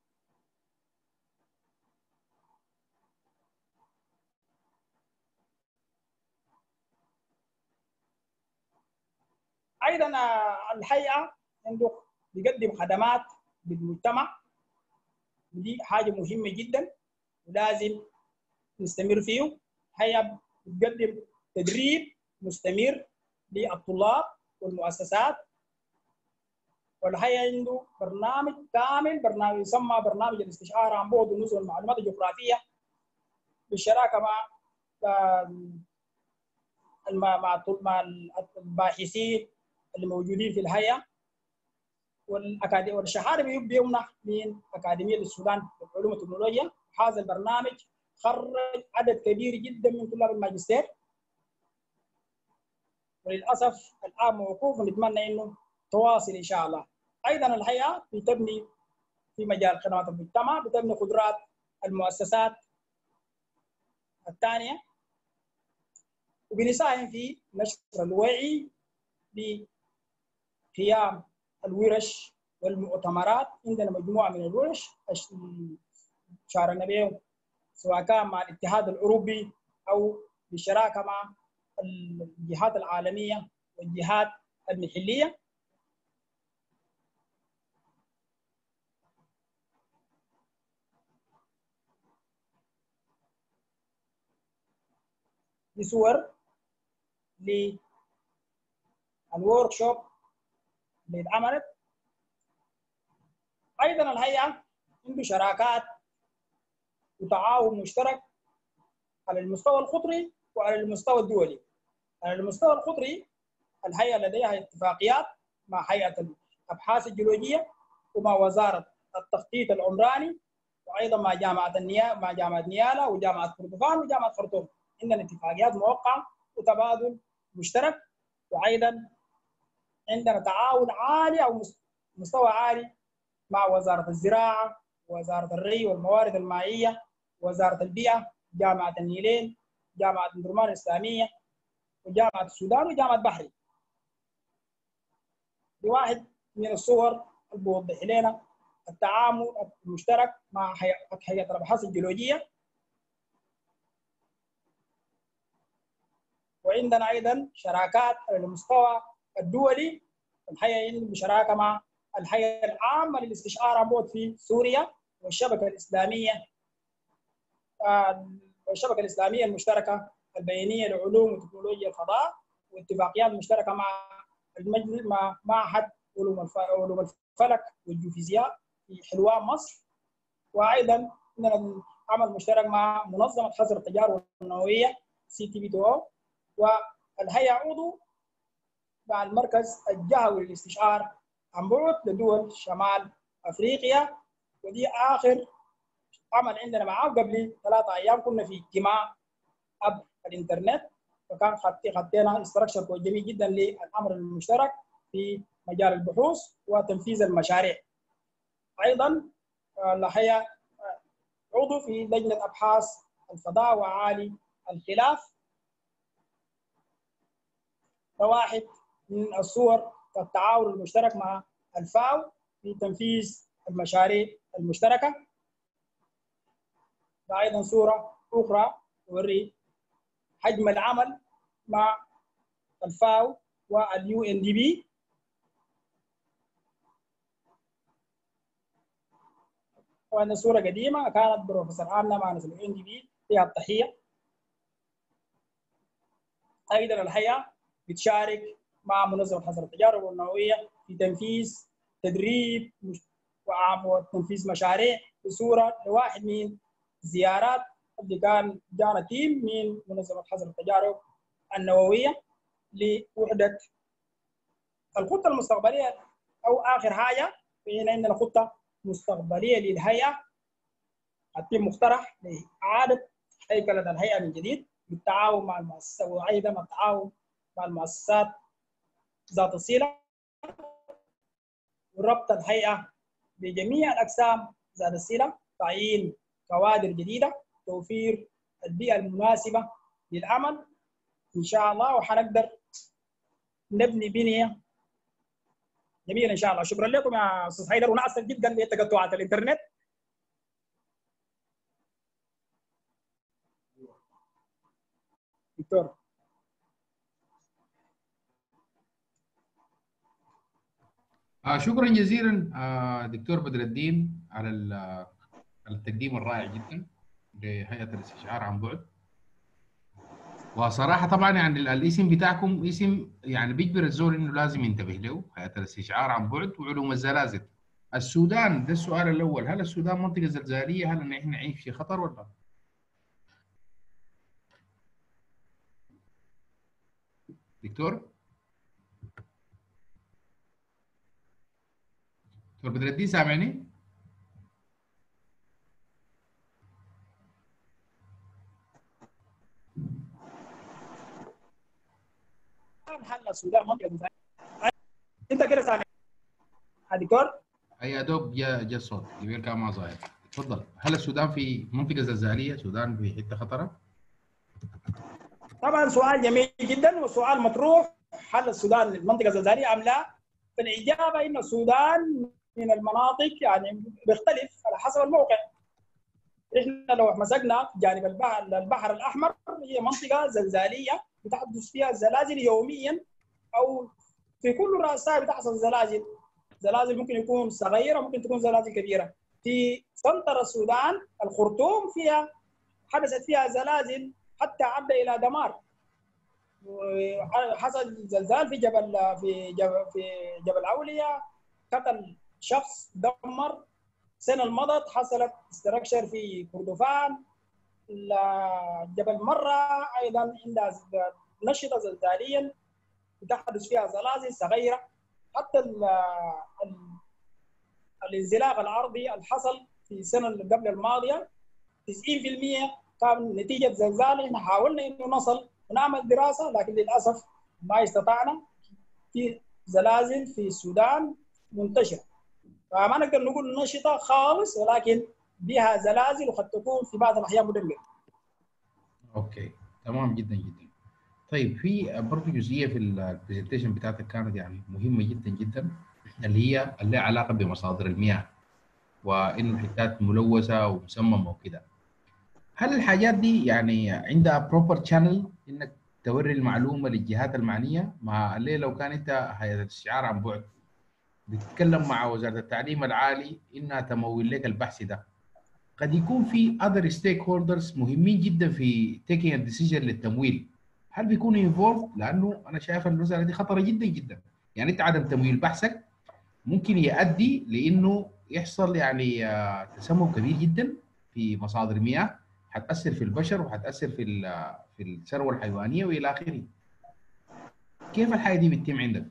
أيضا الهيئة عنده بيقدم خدمات للمجتمع، ودي حاجة مهمة جدا ولازم نستمر فيه. هيئة بتقدم تدريب مستمر للطلاب والمؤسسات، والهيئة عنده برنامج كامل، برنامج يسمى برنامج الاستشعار عن بعد ونزول المعلومات الجغرافية بالشراكة مع الباحثين اللي موجودين في الهيئة والشهادة بيمنح من أكاديمية السودان للعلوم والتكنولوجيا. هذا البرنامج خرج عدد كبير جدا من طلاب الماجستير، وللأسف الآن موقوف، ونتمنى إنه تواصل إن شاء الله. أيضا الهيئة بتبني في مجال خدمات المجتمع، بتبني قدرات المؤسسات الثانية، وبنساهم في نشر الوعي بقيام الورش والمؤتمرات. عندنا مجموعة من الورش شاركنا بهم سواء كان مع الاتحاد الأوروبي أو بالشراكة مع الجهات العالمية والجهات المحلية. بصور للورك شوب اللي اتعملت. أيضا الهيئة عنده شراكات وتعاون مشترك على المستوى القطري وعلى المستوى الدولي. على المستوى القطري الهيئة لديها اتفاقيات مع هيئة الأبحاث الجيولوجية ومع وزارة التخطيط العمراني، وأيضا مع جامعة نيالا وجامعة كردفان وجامعة خرطوم. عندنا اتفاقيات موقعة وتبادل مشترك. وأيضا عندنا تعاون عالي أو مستوى عالي مع وزارة الزراعة وزارة الري والموارد المائية، وزارة البيئة، جامعة النيلين، جامعة درمان الإسلامية، وجامعة السودان، وجامعة بحري. دي واحد من الصور اللي بوضح لنا التعامل المشترك مع هيئة الأبحاث الجيولوجية. وعندنا أيضا شراكات على المستوى الدولي، الحقيقة بشراكة مع الهيئة العامة للاستشعار عن بعد في سوريا، والشبكة الإسلامية المشتركة البيانية لعلوم وتكنولوجيا الفضاء، واتفاقيات مشتركة مع المجلس مع معهد علوم الفلك والجيوفيزياء في حلوان مصر. وأيضا عندنا عمل مشترك مع منظمة حظر التجارب النووية CTBTO، والهيئة عضو مع المركز الجهوي للاستشعار عن بعد لدول شمال أفريقيا. ودي آخر عمل عندنا معاه. قبل 3 أيام كنا في اجتماع عبر الإنترنت، فكان خطينا استراكشر جميل جدا للأمر المشترك في مجال البحوث وتنفيذ المشاريع. أيضا الهيئة عضو في لجنة أبحاث الفضاء وعالي الخلاف. واحد من الصور التعاون المشترك مع الفاو في تنفيذ المشاريع المشتركة. أيضا صورة أخرى توري حجم العمل مع الفاو والUNDP. وأنا صورة قديمة كانت بروفيسور آمنة مع ناس الUNDP فيها التحية. أيضا الهيئة بتشارك مع منظمة حظر التجارب النووية في تنفيذ تدريب وتنفيذ مشاريع بصورة لواحد من زيارات اللي كان جانا تيم من منظمة حظر التجارب النووية لوحدة الخطة المستقبلية. أو آخر حاجة فهنا عندنا خطة مستقبلية للهيئة، التيم مقترح لإعادة هيكلة الهيئة من جديد بالتعاون مع المؤسسات، وأيضا التعاون مع المؤسسات ذات الصلة، وربط الهيئة بجميع الأقسام ذات الصلة، تعيين كوادر جديدة، توفير البيئة المناسبة للعمل إن شاء الله، وحنقدر نبني بنية جميلة إن شاء الله. شكرا لكم يا أستاذ حيدر، ونأسف جدا لتقطعات الإنترنت. دكتور. شكرا جزيلا دكتور بدر الدين على التقديم الرائع جدا لهيئة الاستشعار عن بعد. وصراحة طبعا يعني الاسم بتاعكم اسم يعني بيجبر الزول انه لازم ينتبه له، هيئة الاستشعار عن بعد وعلوم الزلازل. السودان، ده السؤال الأول، هل السودان منطقة زلزالية؟ هل نحن نعيش في خطر ولا؟ دكتور بدر الدين سامعني؟ هل السودان منطقة زلزالية؟ أنت كده سامعني دكتور؟ يا دوب جا الصوت قبل كان ما ظاهر. تفضل. هل السودان في منطقة زلزالية؟ السودان في حتة خطرة؟ طبعا سؤال جميل جدا وسؤال مطروح. هل السودان منطقة زلزالية أم لا؟ فالإجابة إن السودان من المناطق يعني بيختلف على حسب الموقع. إحنا لو مسكنا جانب البحر الأحمر، هي منطقة زلزالية بتحدث فيها زلازل يوميا، أو في كل رأس ساعة بتحصل زلازل ممكن يكون صغيرة ممكن تكون زلازل كبيرة. في سنتر السودان الخرطوم حدثت فيها زلازل حتى عدى إلى دمار. حصل زلزال في جبل عولية، قتل شخص، دمر. السنة المضت حصلت استراكشر في كردفان. جبل مرة أيضا عندها نشطة زلزاليا بتحدث فيها زلازل صغيرة. حتى الانزلاق الأرضي اللي حصل في السنة اللي قبل الماضية 90% كان نتيجة زلزال. احنا حاولنا انه نصل ونعمل دراسة، لكن للأسف ما استطعنا. في زلازل في السودان منتشرة، فما نقدر نقول نشطه خالص، ولكن بها زلازل وقد تكون في بعض الاحيان مدمره. اوكي تمام جدا جدا. طيب في برضه جزئيه في البرزنتيشن بتاعتك كانت يعني مهمه جدا جدا، اللي لها علاقه بمصادر المياه، وانه الحتات ملوثه ومسممه وكده. هل الحاجات دي يعني عندها بروبر تشانل انك توري المعلومه للجهات المعنيه؟ مع اللي لو كان انت هيئه الاستشعار عن بعد بتتكلم مع وزاره التعليم العالي انها تمول لك البحث ده، قد يكون في other stakeholders مهمين جدا في taking a decision للتمويل، هل بيكونوا involved؟ لانه انا شايف المساله دي خطره جدا جدا. يعني انت عدم تمويل بحثك ممكن يؤدي لانه يحصل يعني تسمم كبير جدا في مصادر المياه، حتاثر في البشر وحتاثر في في الثروه الحيوانيه والى اخره. كيف الحاجه دي بتتم عندك؟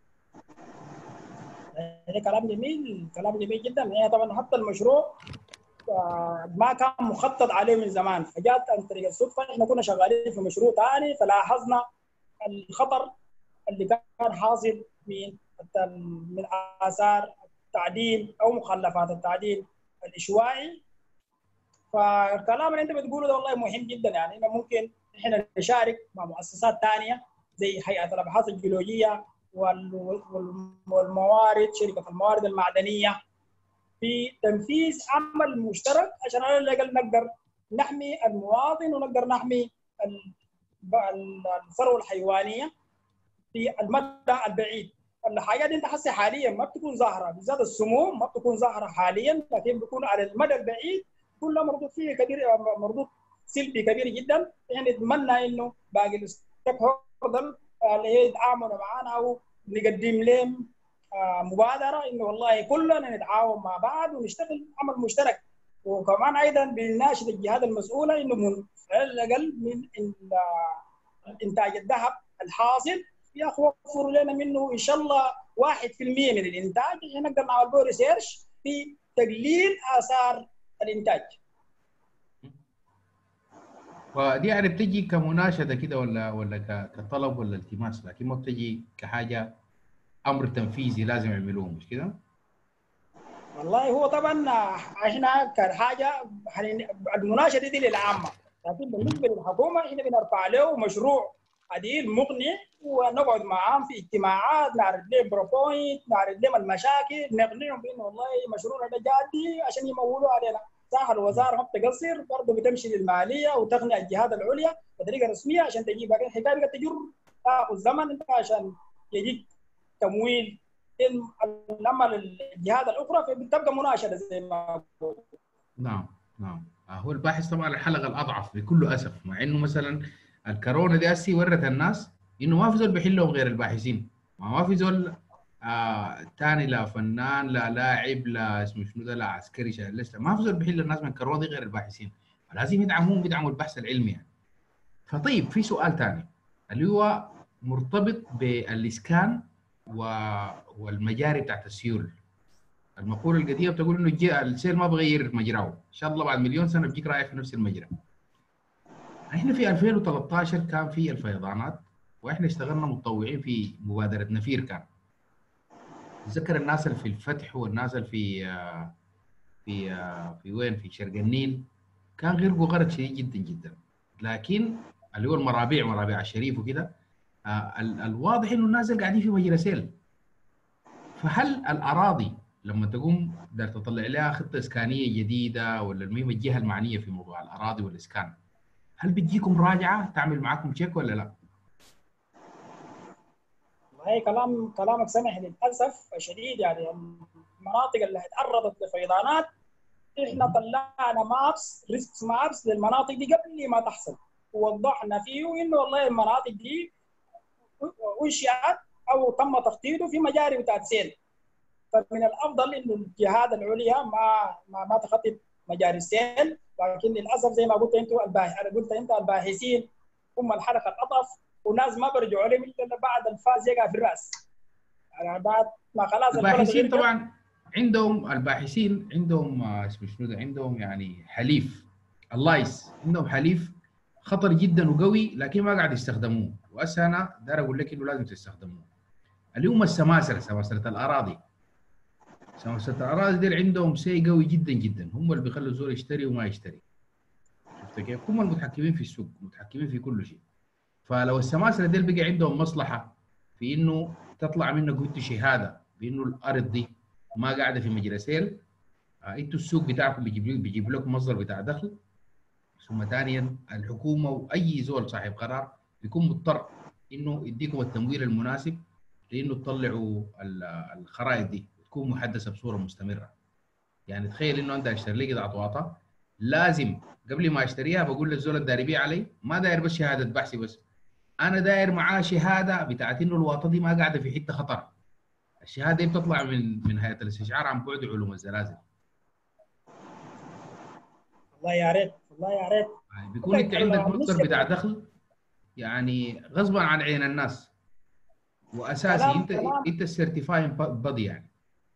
يعني كلام جميل، كلام جميل جدا. يعني طبعا حتى المشروع ما كان مخطط عليه من زمان، فجات عن طريق الصدفه. احنا كنا شغالين في مشروع ثاني فلاحظنا الخطر اللي كان حاصل من اثار التعدين او مخلفات التعدين الاشوائي. فالكلام اللي انت بتقوله ده والله مهم جدا. يعني إنه ممكن احنا نشارك مع مؤسسات ثانيه زي هيئه الابحاث الجيولوجيه والموارد، شركه الموارد المعدنيه، في تنفيذ عمل مشترك عشان على الاقل نقدر نحمي المواطن ونقدر نحمي الثروه الحيوانيه في المدى البعيد. الحاجات دي انت حاسه حاليا ما بتكون ظاهره، بالذات السموم ما بتكون ظاهره حاليا، لكن بتكون على المدى البعيد كلها مردود فيه كبير، مردود سلبي كبير جدا. يعني نتمنى انه باقي الستيك هولدر اللي يتعاملوا معنا او نقدم لهم مبادره انه والله كلنا نتعاون مع بعض ونشتغل عمل مشترك. وكمان ايضا بنناشد الجهات المسؤوله انه على الاقل من انتاج الذهب الحاصل يا اخي وفروا لنا منه ان شاء الله 1% من الانتاج عشان نقدر نعمل به ريسيرش في تقليل اثار الانتاج. ودي يعني بتجي كمناشده كده ولا كطلب ولا التماس، لكن ما بتجي كحاجه امر تنفيذي لازم يعملوه، مش كده؟ والله هو طبعا احنا كحاجه المناشده دي للعامه، لكن بالنسبه للحكومه احنا بنرفع له مشروع عديل مقنع ونقعد معاهم في اجتماعات، نعرض لهم بروبوينت، نعرض لهم المشاكل، نقنعهم بانه والله مشروعنا ده جادي عشان يمولوا علينا. صح الوزاره ما بتقصر، برضه بتمشي للماليه وتقنع الجهات العليا بطريقه رسميه عشان تجيب الحكايه تجر تاخذ زمن انت عشان يجيك تمويل. اما الجهات الاخرى فبتبقى مناشده زي ما بقول. نعم نعم. هو الباحث طبعا الحلقه الاضعف بكل اسف، مع انه مثلا الكورونا دي اسي ورت الناس انه ما في زول بيحلهم غير الباحثين، ما في زول تاني، لا فنان لا لاعب لا اسمه شنو ده لا عسكري شايل لسه، ما في زول بيحل الناس من الكورونا دي غير الباحثين، لازم يدعموا البحث العلمي يعني. فطيب في سؤال ثاني اللي هو مرتبط بالاسكان والمجاري بتاعت السيول. المقولة القديمة بتقول انه السيل ما بغير مجراه، ان شاء الله بعد مليون سنة بيجيك رايح في نفس المجرى. احنا في 2013 كان في الفيضانات، واحنا اشتغلنا متطوعين في مبادرة نفير. كان تذكر الناس اللي في الفتح والناس اللي في وين في شرق النيل كان غرقوا غرق شديد جدا جدا، لكن اللي هو مرابع الشريف وكده الواضح انه الناس اللي قاعدين في مجرى سيل. فهل الاراضي لما تقوم بدك تطلع لها خطه اسكانيه جديده، ولا المهم الجهه المعنيه في موضوع الاراضي والاسكان، هل بتجيكم راجعه تعمل معاكم تشيك ولا لا؟ هي كلامك سمح للاسف الشديد. يعني المناطق اللي تعرضت لفيضانات احنا طلعنا مابس، ريسك مابس للمناطق دي قبل ما تحصل، ووضحنا فيه انه والله المناطق دي انشئت او تم تخطيطه في مجاري بتاعت سيل. فمن الافضل انه الجهات العليا ما تخطط مجاري السيل، لكن للاسف زي ما قلت انت الباحثين هم الحلقه الاطرف، والناس ما برجعوا لهم الا بعد الفاز يقع في الراس. يعني بعد ما خلاص الباحثين طبعا عندهم اسمه شنو ده، عندهم يعني حليف اللايس، عندهم حليف خطر جدا وقوي لكن ما قاعد يستخدموه، وهسه انا داير اقول لك انه لازم تستخدموه، اللي هم سلاسل الاراضي. سماسرة الأراضي دي عندهم سي قوي جدا جدا، هم اللي بيخلوا الزول يشتري وما يشتري. شفت كيف؟ هم المتحكمين في السوق، متحكمين في كل شيء. فلو السماسرة دي بقى عندهم مصلحة في إنه تطلع منه قلت شهادة بإنه الأرض دي ما قاعدة في مجرسيل، انتوا السوق بتاعكم بيجيب لكم مصدر بتاع دخل. ثم ثانيا الحكومه واي زول صاحب قرار بيكون مضطر انه يديكم التمويل المناسب لانه تطلعوا الخرائط دي تكون محدثه بصوره مستمره. يعني تخيل انه انت اشتري لي قطعه واطه، لازم قبل ما اشتريها بقول للزول الداري بيع علي، ما داير بس شهاده بحثي بس، انا داير معاه شهاده بتاعت انه الواطه دي ما قاعده في حته خطر. الشهاده دي بتطلع من هيئه الاستشعار عن بعد علوم الزلازل. والله يا ريت، والله يا ريت. يعني بيكون انت عندك مصدر بتاع دخل يعني غصبا عن عين الناس، واساسي كلام انت السيرتيفاين بادي يعني.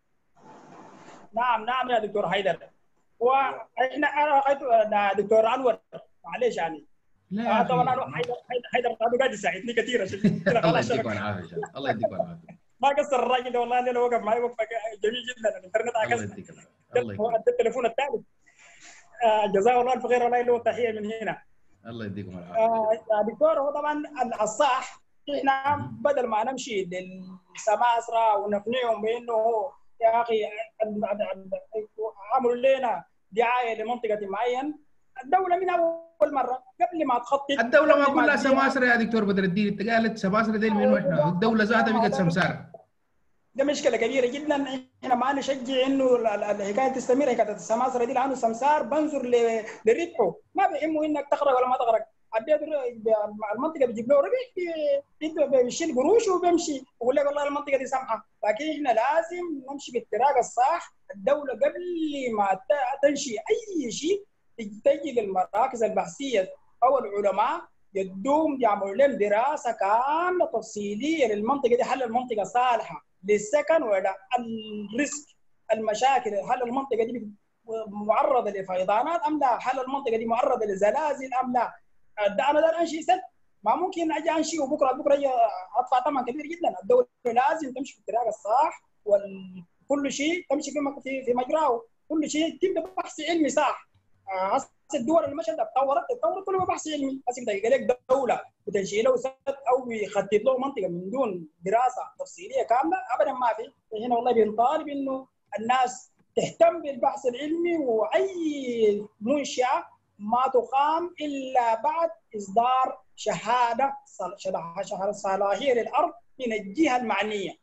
نعم نعم يا دكتور حيدر. واحنا انا رأيت دكتور انور، معلش يعني. لا يا طبعا اخي انا حيدر قاعد يساعدني كثير عشان كده الله خلاص يديك شبك. العافيه ان شاء الله، الله يديك العافيه. ما قصر الراجل ده والله، انا وقف معي وقفه جميل جدا، الانترنت الله عكسنا. يديك العافيه، الله هو يكرمك. التليفون الثالث. جزاه الله الف خير، والله له تحيه من هنا. الله يديكم العافيه ان شاء يا دكتور، هو طبعا الصح احنا الله. بدل ما نمشي للسماسره ونقنعهم بانه يا اخي عملوا لنا دعايه لمنطقه معين، الدوله من اول مره قبل ما تخطط، الدوله ما قبل ما كلها تديها. سماسره يا دكتور بدر الدين، انت قالت سماسره دي منو؟ احنا الدوله ذاتها بقت سمساره. ده مشكله كبيره جدا. احنا ما نشجع انه الحكايه تستمر، حكايه السماسره دي، لانه السمسار بنظر لربحه، ما بيهمه انك تخرج ولا ما تخرج. عديت المنطقه بيجيب له ربح، بيشيل قروش وبيمشي ويقول لك والله المنطقه دي سمحه. لكن احنا لازم نمشي بالطريقه الصح. الدوله قبل ما تنشي اي شيء تجي للمراكز البحثيه او العلماء، يدوم يعملوا لهم دراسه كامله تفصيليه للمنطقه دي، هل المنطقه صالحه للسكن ولا الريسك، المشاكل، هل المنطقه دي معرضه لفيضانات ام لا، هل المنطقه دي معرضه لزلازل ام لا. ده انا ده انشئ سد، ما ممكن اجي انشئ وبكره ادفع ثمن كبير جدا. الدوله لازم تمشي في الطريقه الصح، وكل شيء تمشي في مجراه، كل شيء تبدا بحث علمي صح. هسه الدول اللي مشت اتطورت كله بحث علمي. هسه انت لك دوله بتنشئ له سد او بيخطط له منطقه من دون دراسه تفصيليه كامله، ابدا ما في. هنا والله بنطالب انه الناس تهتم بالبحث العلمي، واي منشاه ما تقام الا بعد اصدار شهاده صلاحيه للارض من الجهه المعنيه.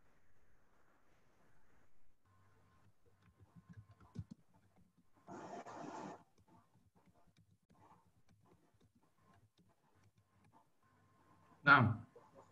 نعم.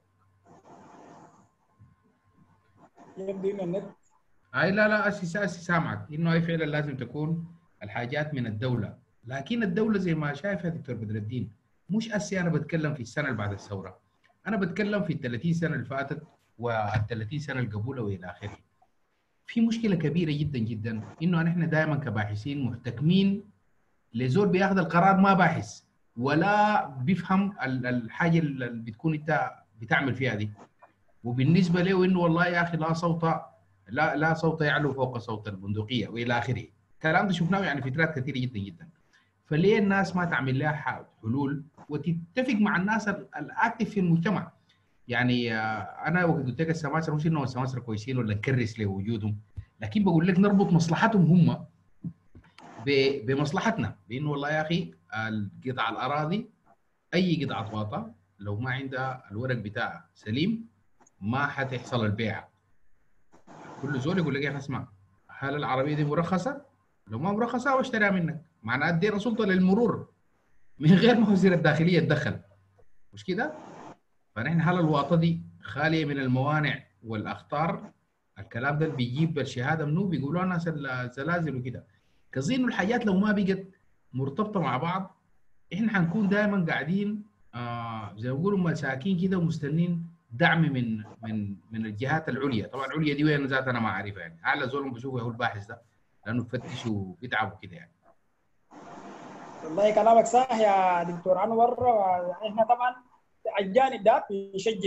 يبدو ان النت. اي لا لا اسي سامعك انه اي فعلا لازم تكون الحاجات من الدوله، لكن الدوله زي ما شايف يا دكتور بدر الدين مش اسي. انا بتكلم في السنه اللي بعد الثوره، انا بتكلم في ال 30 سنه اللي فاتت وال 30 سنه اللي قبلها والى اخره. في مشكله كبيره جدا جدا انه نحن دائما كباحثين محتكمين لزول بياخذ القرار ما باحث ولا بيفهم الحاجه اللي بتكون انت بتعمل فيها دي، وبالنسبه له انه والله يا اخي لا صوت يعلو فوق صوت البندقيه والى اخره. الكلام ده شفناه يعني في فترات كثيره جدا جدا. فليه الناس ما تعمل لها حلول وتتفق مع الناس الاكتف في المجتمع؟ يعني انا وقت قلت لك السماسره مش انه السماسره كويسين ولا نكرس لوجودهم، لكن بقول لك نربط مصلحتهم هم بمصلحتنا، بانه والله يا اخي قطع الاراضي اي قطعه واطه لو ما عندها الورق بتاعها سليم ما حتحصل البيع. كل زول يقول لك يا اخي اسمع، هل العربيه دي مرخصه؟ لو ما مرخصه واشتريها منك معناها ادينا سلطه للمرور من غير ما وزير الداخليه يتدخل، مش كده؟ فنحن هل الواطه دي خاليه من الموانع والاخطار؟ الكلام ده بيجيب الشهاده منو؟ بيقولوا ناس الزلازل وكده. كظن الحاجات لو ما بقت مرتبطه مع بعض احنا حنكون دائما قاعدين زي ما بيقولوا مساكين كده ومستنين دعم من الجهات العليا. طبعا العليا دي وين ذات انا ما عارفها، يعني اعلى زول بشوفه هو الباحث ده لانه بفتش وبيتعب وكده يعني. والله كلامك صح يا دكتور انور. احنا طبعا الجانب ده بنشجعه،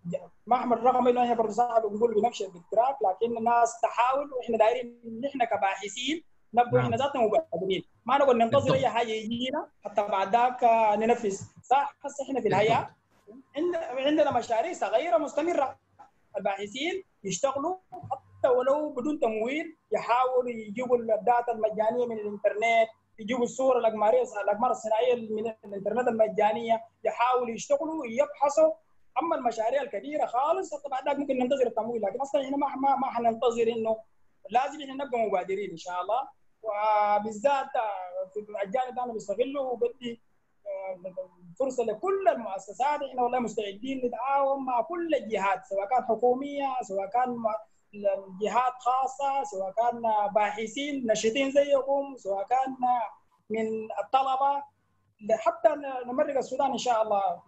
محمل رغم انه هي برضه صعب نقول بنفس الاشتراك، لكن الناس تحاول، واحنا دايرين نحن كباحثين نبقى احنا نعم ذاتنا مبادرين، ما نقول ننتظر اي بالضبط حاجه يجينا حتى بعد ذاك ننفذ. صح، هسه احنا في بالضبط. الهيئه عندنا مشاريع صغيره مستمره، الباحثين يشتغلوا حتى ولو بدون تمويل، يحاولوا يجيبوا الداتا المجانيه من الانترنت، يجيبوا الصور الاقمار الصناعيه من الانترنت المجانيه، يحاولوا يشتغلوا يبحثوا. اما المشاريع الكبيره خالص طبعا بعد ممكن ننتظر التمويل، لكن اصلا احنا ما حننتظر، انه لازم احنا نبقى مبادرين ان شاء الله. وبالذات في الجانب انا بستغله وبدي فرصه لكل المؤسسات، احنا والله مستعدين نتعاون مع كل الجهات، سواء كان حكوميه، سواء كان جهات خاصه، سواء كان باحثين نشيطين زيكم، سواء كان من الطلبه، حتى نمرق السودان ان شاء الله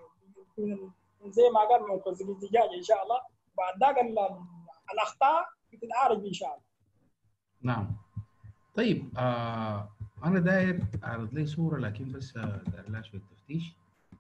زي ما قال منقذ الزجاج ان شاء الله. بعد ذاك الاخطاء بتتعالج ان شاء الله. نعم. طيب انا داير اعرض لي صوره، لكن بس داير لها شويه تفتيش.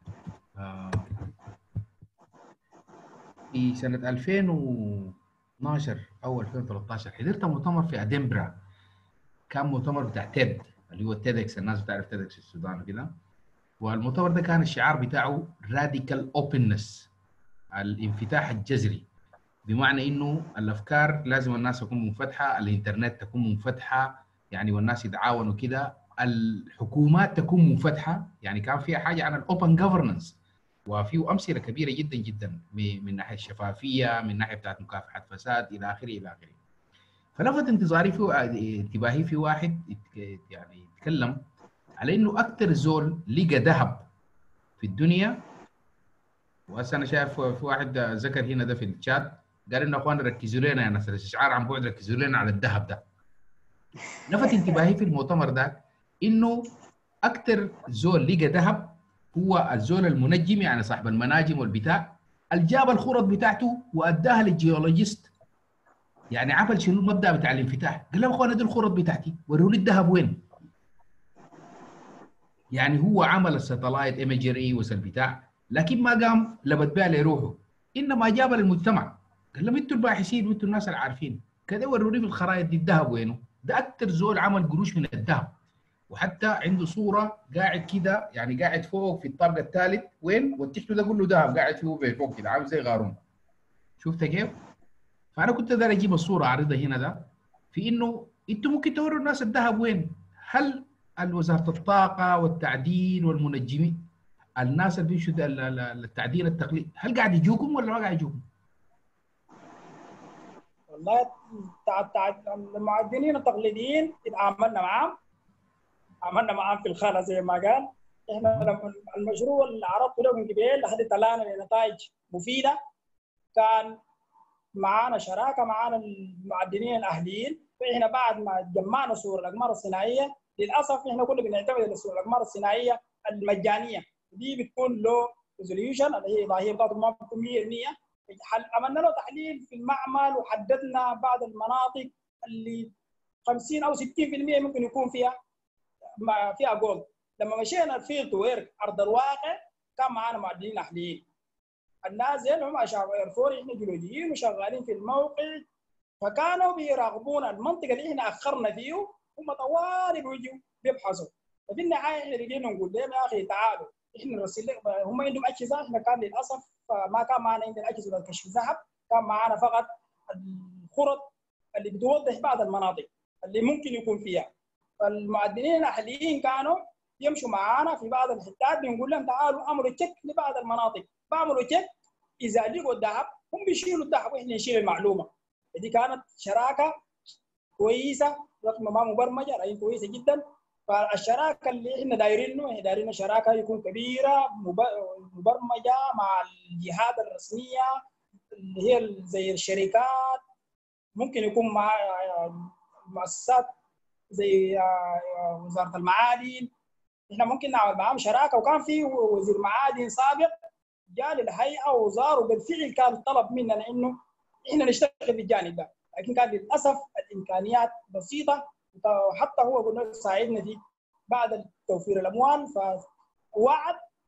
في سنه 2012 او 2013 حضرت مؤتمر في ادنبرا، كان مؤتمر بتاع تيد اللي هو تيدكس، الناس بتعرف تيدكس في السودان وكده. والمؤتمر ده كان الشعار بتاعه راديكال اوبنس، الانفتاح الجذري، بمعنى انه الافكار لازم الناس تكون منفتحه، الانترنت تكون منفتحه يعني، والناس يتعاونوا كده، الحكومات تكون منفتحه يعني. كان فيها حاجه عن الاوبن جفرنس، وفيه امثله كبيره جدا جدا من ناحيه الشفافيه، من ناحيه بتاعت مكافحه فساد الى اخره الى اخره. فلفت انتباهي في واحد يعني يتكلم على انه اكثر زول لقى ذهب في الدنيا. وهسه انا شايف في واحد ذكر هنا ده في الشات، قال انه اخوان ركزوا لنا يا ناس الاستشعار عن بعد، ركزوا لنا على الذهب ده. لفت انتباهي في المؤتمر ده انه اكثر زول لقى ذهب هو الزول المنجم، يعني صاحب المناجم والبتاع، اللي جاب الخرط بتاعته واداها للجيولوجيست. يعني عمل شنو المبدا بتاع الانفتاح، قال لهم اخوان دي الخرط بتاعتي، وروني الذهب وين. يعني هو عمل الساتلايت ايمجري وصل بتاع، لكن ما قام لبت بها لروحه، انما جاب للمجتمع، قال لهم انتوا الباحثين وانتوا الناس العارفين كده، وروني في الخرائط دي الذهب وينه. ده اكثر زول عمل قروش من الذهب، وحتى عنده صوره قاعد كده يعني، قاعد فوق في الطابق الثالث وين، والتحته ده كله ذهب قاعد فيه فوق كده، عامل زي غارون. شفت كيف؟ فانا كنت داير اجيب الصوره اعرضها هنا ده، في انه انتم ممكن توروا الناس الذهب وين. هل وزاره الطاقه والتعدين والمنجمين، الناس اللي بيمشوا التعدين التقليدي، هل قاعد يجوكم ولا ما قاعد يجوكم؟ والله المعدنين التقليديين تعاملنا معهم، عملنا معهم في الخانه زي ما قال. احنا لما المشروع اللي عرضته لكم قبل لحد طلعنا لنتائج مفيده، كان معانا شراكه معانا المعدنين الاهليين. فاحنا بعد ما جمعنا صور الاقمار الصناعيه، للاسف احنا كنا بنعتمد على صور الاقمار الصناعيه المجانيه، دي بتكون له ريزوليوشن اللي هي ظاهره بتاعته ما بتكون 100%. عملنا له تحليل في المعمل وحددنا بعض المناطق اللي 50 او 60% ممكن يكون فيها جولد. لما مشينا الفيلد ويرك ارض الواقع، كان معانا معدنين اهليين. الناس زي هم اشعار ايرفور، احنا جيولوجيين وشغالين في الموقع، فكانوا بيراقبون المنطقه اللي احنا اخرنا فيه، هم طوالي بيجوا بيبحثوا. ففي النهايه احنا رجعنا نقول لهم يا اخي تعالوا احنا نرسل لك، هم عندهم اجهزه، احنا كان للاسف ما كان معنا عندنا اجهزه كشف ذهب، كان معنا فقط الخرط اللي بتوضح بعض المناطق اللي ممكن يكون فيها. فالمعدنين الاهليين كانوا يمشوا معانا في بعض الحتات، بنقول لهم تعالوا اعملوا تشيك لبعض المناطق، بعملوا تشيك، اذا لقوا الذهب هم بيشيلوا الذهب واحنا نشيل المعلومه. دي كانت شراكه كويسه، رغم ما مبرمجه لكن كويسه جدا. فالشراكه اللي احنا دايرينه، احنا دايرين شراكه يكون كبيره مبرمجه مع الجهات الرسميه اللي هي زي الشركات، ممكن يكون مع مؤسسات زي وزاره المعادن، احنا ممكن نعمل معاهم شراكه. وكان في وزير معادن سابق جاء للهيئه وزار، وبالفعل كان طلب مننا انه احنا نشتغل في الجانب ده، لكن كان للاسف الامكانيات بسيطه، وحتى هو قلنا ساعدنا في بعد توفير الاموال، فوعد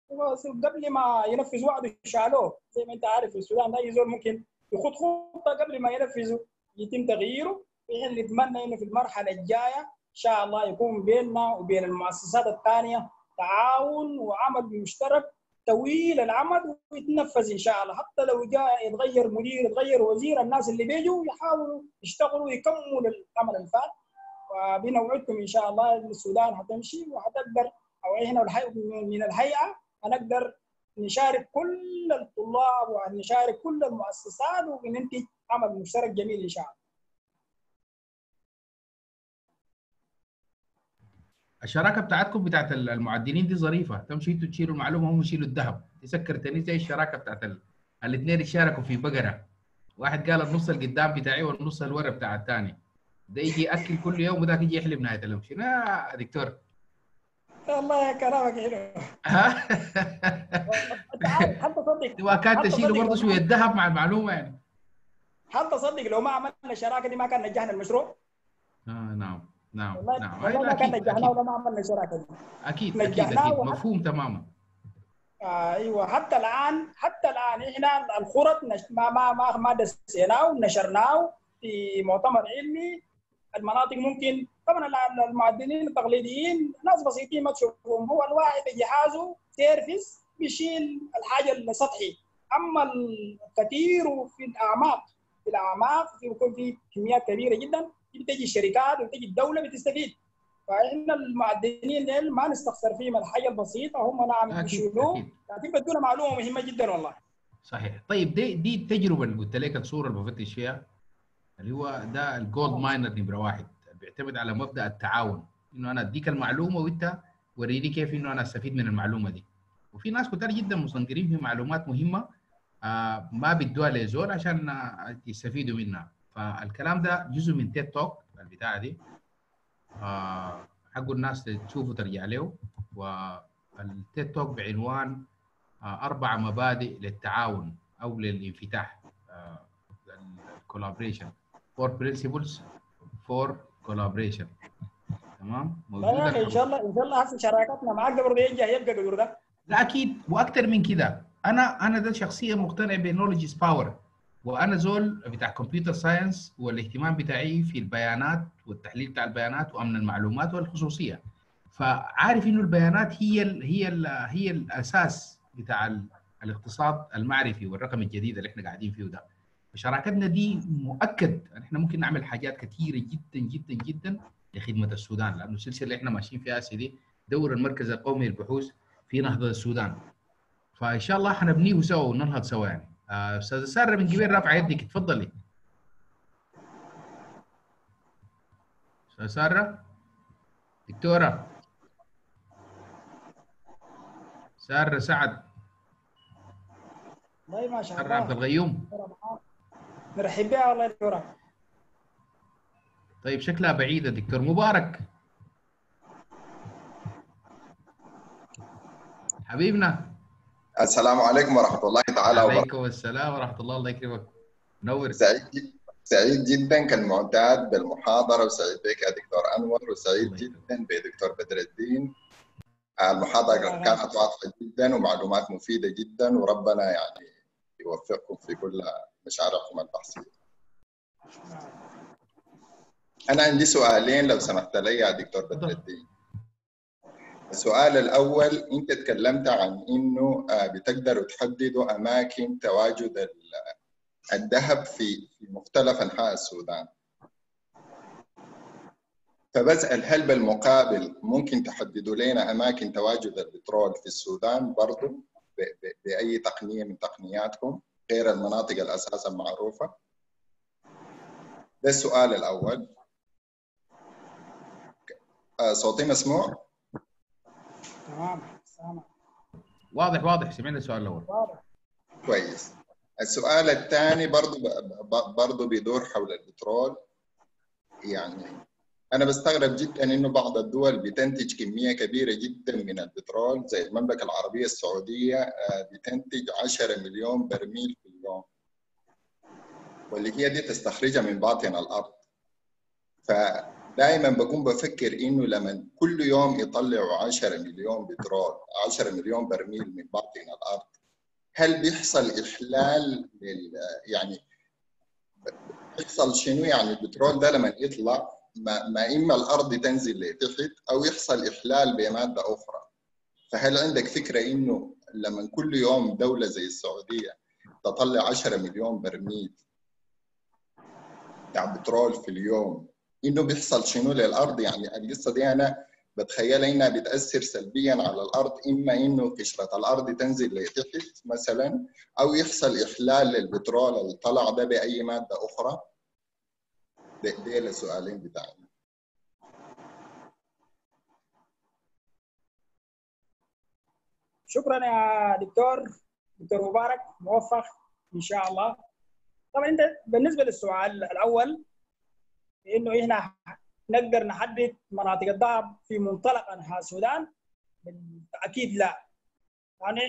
قبل ما ينفذ وعده شالوه. زي ما انت عارف في السودان اي زول ممكن يخط خطه قبل ما ينفذه يتم تغييره. احنا نتمنى انه في المرحله الجايه ان شاء الله يكون بيننا وبين المؤسسات الثانيه تعاون وعمل مشترك طويل العمل ويتنفذ ان شاء الله. حتى لو جاء يتغير مدير يتغير وزير، الناس اللي بيجوا يحاولوا يشتغلوا ويكملوا العمل الفات. وبنوعدكم ان شاء الله السودان هتمشي وهتقدر، او احنا من الهيئه هنقدر نشارك كل الطلاب ونشارك كل المؤسسات وننتج عمل مشترك جميل ان شاء الله. الشراكه بتاعتكم بتاعت المعدنين دي ظريفه، تمشي انتوا تشيلوا المعلومه هم يشيلوا الذهب. دي سكرتني زي الشراكه بتاعت الاثنين يشاركوا في بقره، واحد قال النص القدام بتاعي والنص الورا بتاع الثاني، ده يجي ياكل كل يوم وذاك يجي يحلب نهايه اليوم. شنو يا دكتور؟ والله كلامك حلو. انت عارف حتى صدق، وكانت تشيلوا برضه شويه ذهب مع المعلومه يعني. حتى صدق لو ما عملنا الشراكه دي ما كان نجحنا المشروع. نعم نعم نعم، والله ما كان اكيد نجحناه اكيد ولا ما عملنا الشراكه دي. اكيد اكيد نجحناه اكيد مفهوم تماما. ايوه حتى الان احنا الخرط ما دسيناه ونشرناه في مؤتمر علمي. المناطق ممكن طبعا المعدنين التقليديين ناس بسيطين ما تشوفهم، هو الواحد بجهازه سيرفيس بيشيل الحاجه السطحي. اما الكثير في الاعماق، بيكون في كميات كبيره جدا بتجي الشركات وبتجي الدوله بتستفيد. فاحنا المعدنين ديل ما نستخسر فيهم الحاجه البسيطه، هم نعم بيشيلوه، لكن بدونا معلومه مهمه جدا والله. صحيح. طيب دي التجربه اللي قلت لك، الصوره اللي بفتش فيها اللي هو ده الجولد ماينر نمره واحد، بيعتمد على مبدا التعاون، انه انا اديك المعلومه وانت وريني كيف انه انا استفيد من المعلومه دي. وفي ناس كتير جدا مصنقرين في معلومات مهمه ما بيدوها لزول عشان يستفيدوا منها. فالكلام ده جزء من تيد توك البتاعه دي، حقوا الناس تشوفوا ترجع له. والتيد توك بعنوان 4 مبادئ للتعاون او للانفتاح، collaboration 4 principles for collaboration. تمام، لا يا اخي ان شاء الله هسه شراكتنا معاك ده برضه يبقى قدر ده. لا اكيد، واكثر من كده. انا ده شخصيا مقتنع بنولج از باور، وانا زول بتاع كمبيوتر ساينس، والاهتمام بتاعي في البيانات والتحليل بتاع البيانات وامن المعلومات والخصوصيه. فعارف انه البيانات هي الاساس بتاع الاقتصاد المعرفي والرقمي الجديد اللي احنا قاعدين فيه ده. فشراكتنا دي مؤكد ان احنا ممكن نعمل حاجات كثيره جدا جدا جدا لخدمه السودان، لانه السلسله اللي احنا ماشيين فيها دي دور المركز القومي للبحوث في نهضه السودان. فان شاء الله حنبنيه سوا وننهض سوا يعني. استاذه ساره من قبل رافعه يدك، تفضلي. استاذه ساره، دكتوره ساره سعد، والله ما شاء ساره عبد الله الغيوم، نرحب بها والله دكتوره. طيب شكلها بعيده. دكتور مبارك حبيبنا، السلام عليكم ورحمة الله تعالى وبركاته. وعليكم السلام ورحمه الله، الله يكرمك، نور. سعيد جدا كالمعتاد بالمحاضرة، وسعيد بك يا دكتور أنور، وسعيد جدا بدكتور بدر الدين. المحاضرة كانت واضحة جدا ومعلومات مفيدة جدا، وربنا يعني يوفقكم في كل مشاريعكم البحثية. أنا عندي سؤالين لو سمحت لي يا دكتور بدر الدين. السؤال الأول، أنت تكلمت عن إنه بتقدروا تحددوا أماكن تواجد الذهب في مختلف أنحاء السودان. فبسأل هل بالمقابل ممكن تحددوا لنا أماكن تواجد البترول في السودان برضو بأي تقنية من تقنياتكم غير المناطق الأساسا معروفة؟ ده السؤال الأول. صوتي مسموع؟ تمام واضح، سمعنا السؤال الاول. كويس. السؤال الثاني برضو بيدور حول البترول. يعني أنا بستغرب جدا إنه بعض الدول بتنتج كمية كبيرة جدا من البترول، زي المملكة العربية السعودية بتنتج 10 مليون برميل في اليوم، واللي هي دي تستخرجها من باطن الأرض. فده دائما بكون بفكر انه لما كل يوم يطلعوا 10 مليون بترول، 10 مليون برميل من باطن الارض، هل بيحصل احلال يعني بيحصل شنو؟ يعني البترول ده لما يطلع ما اما الارض تنزل لتحت او يحصل احلال بماده اخرى. فهل عندك فكره انه لما كل يوم دوله زي السعوديه تطلع 10 مليون برميل بتاع بترول في اليوم، انه بيحصل شنو للارض؟ يعني القصه دي انا بتخيلها انها بتاثر سلبيا على الارض، اما انه قشره الارض تنزل لتحت مثلا، او يحصل احلال للبترول اللي طلع ده باي ماده اخرى. ده السؤالين بتاعنا. شكرا يا دكتور مبارك، موفق ان شاء الله. طبعا انت بالنسبه للسؤال الاول انه احنا نقدر نحدد مناطق الذهب في منطلق انحاء السودان، بالتاكيد لا. يعني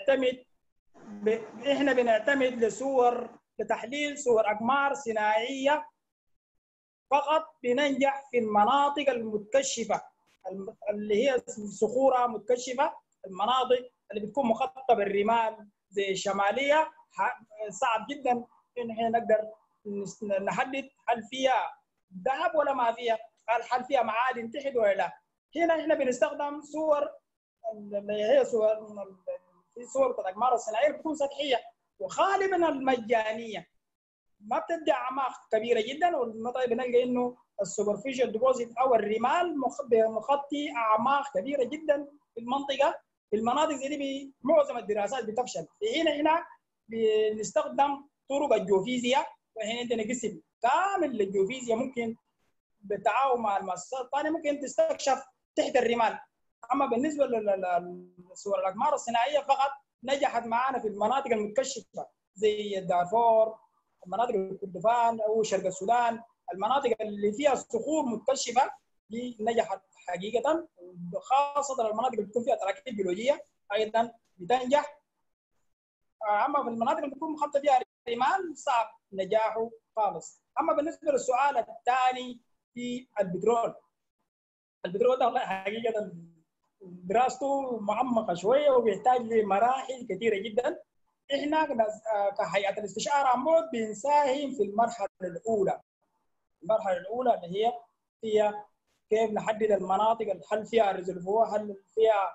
احنا بنعتمد لتحليل صور اقمار صناعيه فقط. بننجح في المناطق المتكشفه اللي هي صخوره متكشفه، المناطق اللي بتكون مخططه بالرمال زي الشماليه. صعب جدا ان احنا نقدر نحدد هل فيها ذهب ولا ما فيها، هل فيها معادن تحت ولا لا. هنا احنا بنستخدم صور اللي هي صور الاقمار الصناعيه بتكون سطحيه وغالبا المجانيه، ما بتدي اعماق كبيره جدا. والمنطقه بنلقى انه السوبرفيشال ديبوزيت او الرمال مخطي اعماق كبيره جدا في المنطقه. في المناطق زي دي معظم الدراسات بتفشل. هنا بنستخدم طرق الجيوفيزياء، وهنا عندنا قسم كامل للجيوفيزياء ممكن بالتعاون مع المؤسسات الثانيه ممكن تستكشف تحت الرمال. اما بالنسبه للصور الاقمار الصناعيه فقط نجحت معنا في المناطق المتكشفه زي الدارفور، مناطق الكردفان او شرق السودان. المناطق اللي فيها صخور متكشفه دي نجحت حقيقه، خاصه المناطق اللي بتكون فيها تراكيب جيولوجيه ايضا بتنجح. اما في المناطق اللي بتكون مخططه فيها رمال صعب نجاحه خالص. اما بالنسبه للسؤال الثاني في البترول ده والله حقيقه دراسته معمقه شويه وبيحتاج لمراحل كثيره جدا. احنا كهيئه الاستشاره عن بعد بنساهم في المرحله الاولى. المرحله الاولى اللي هي كيف نحدد المناطق، هل فيها ريزرفوار، هل فيها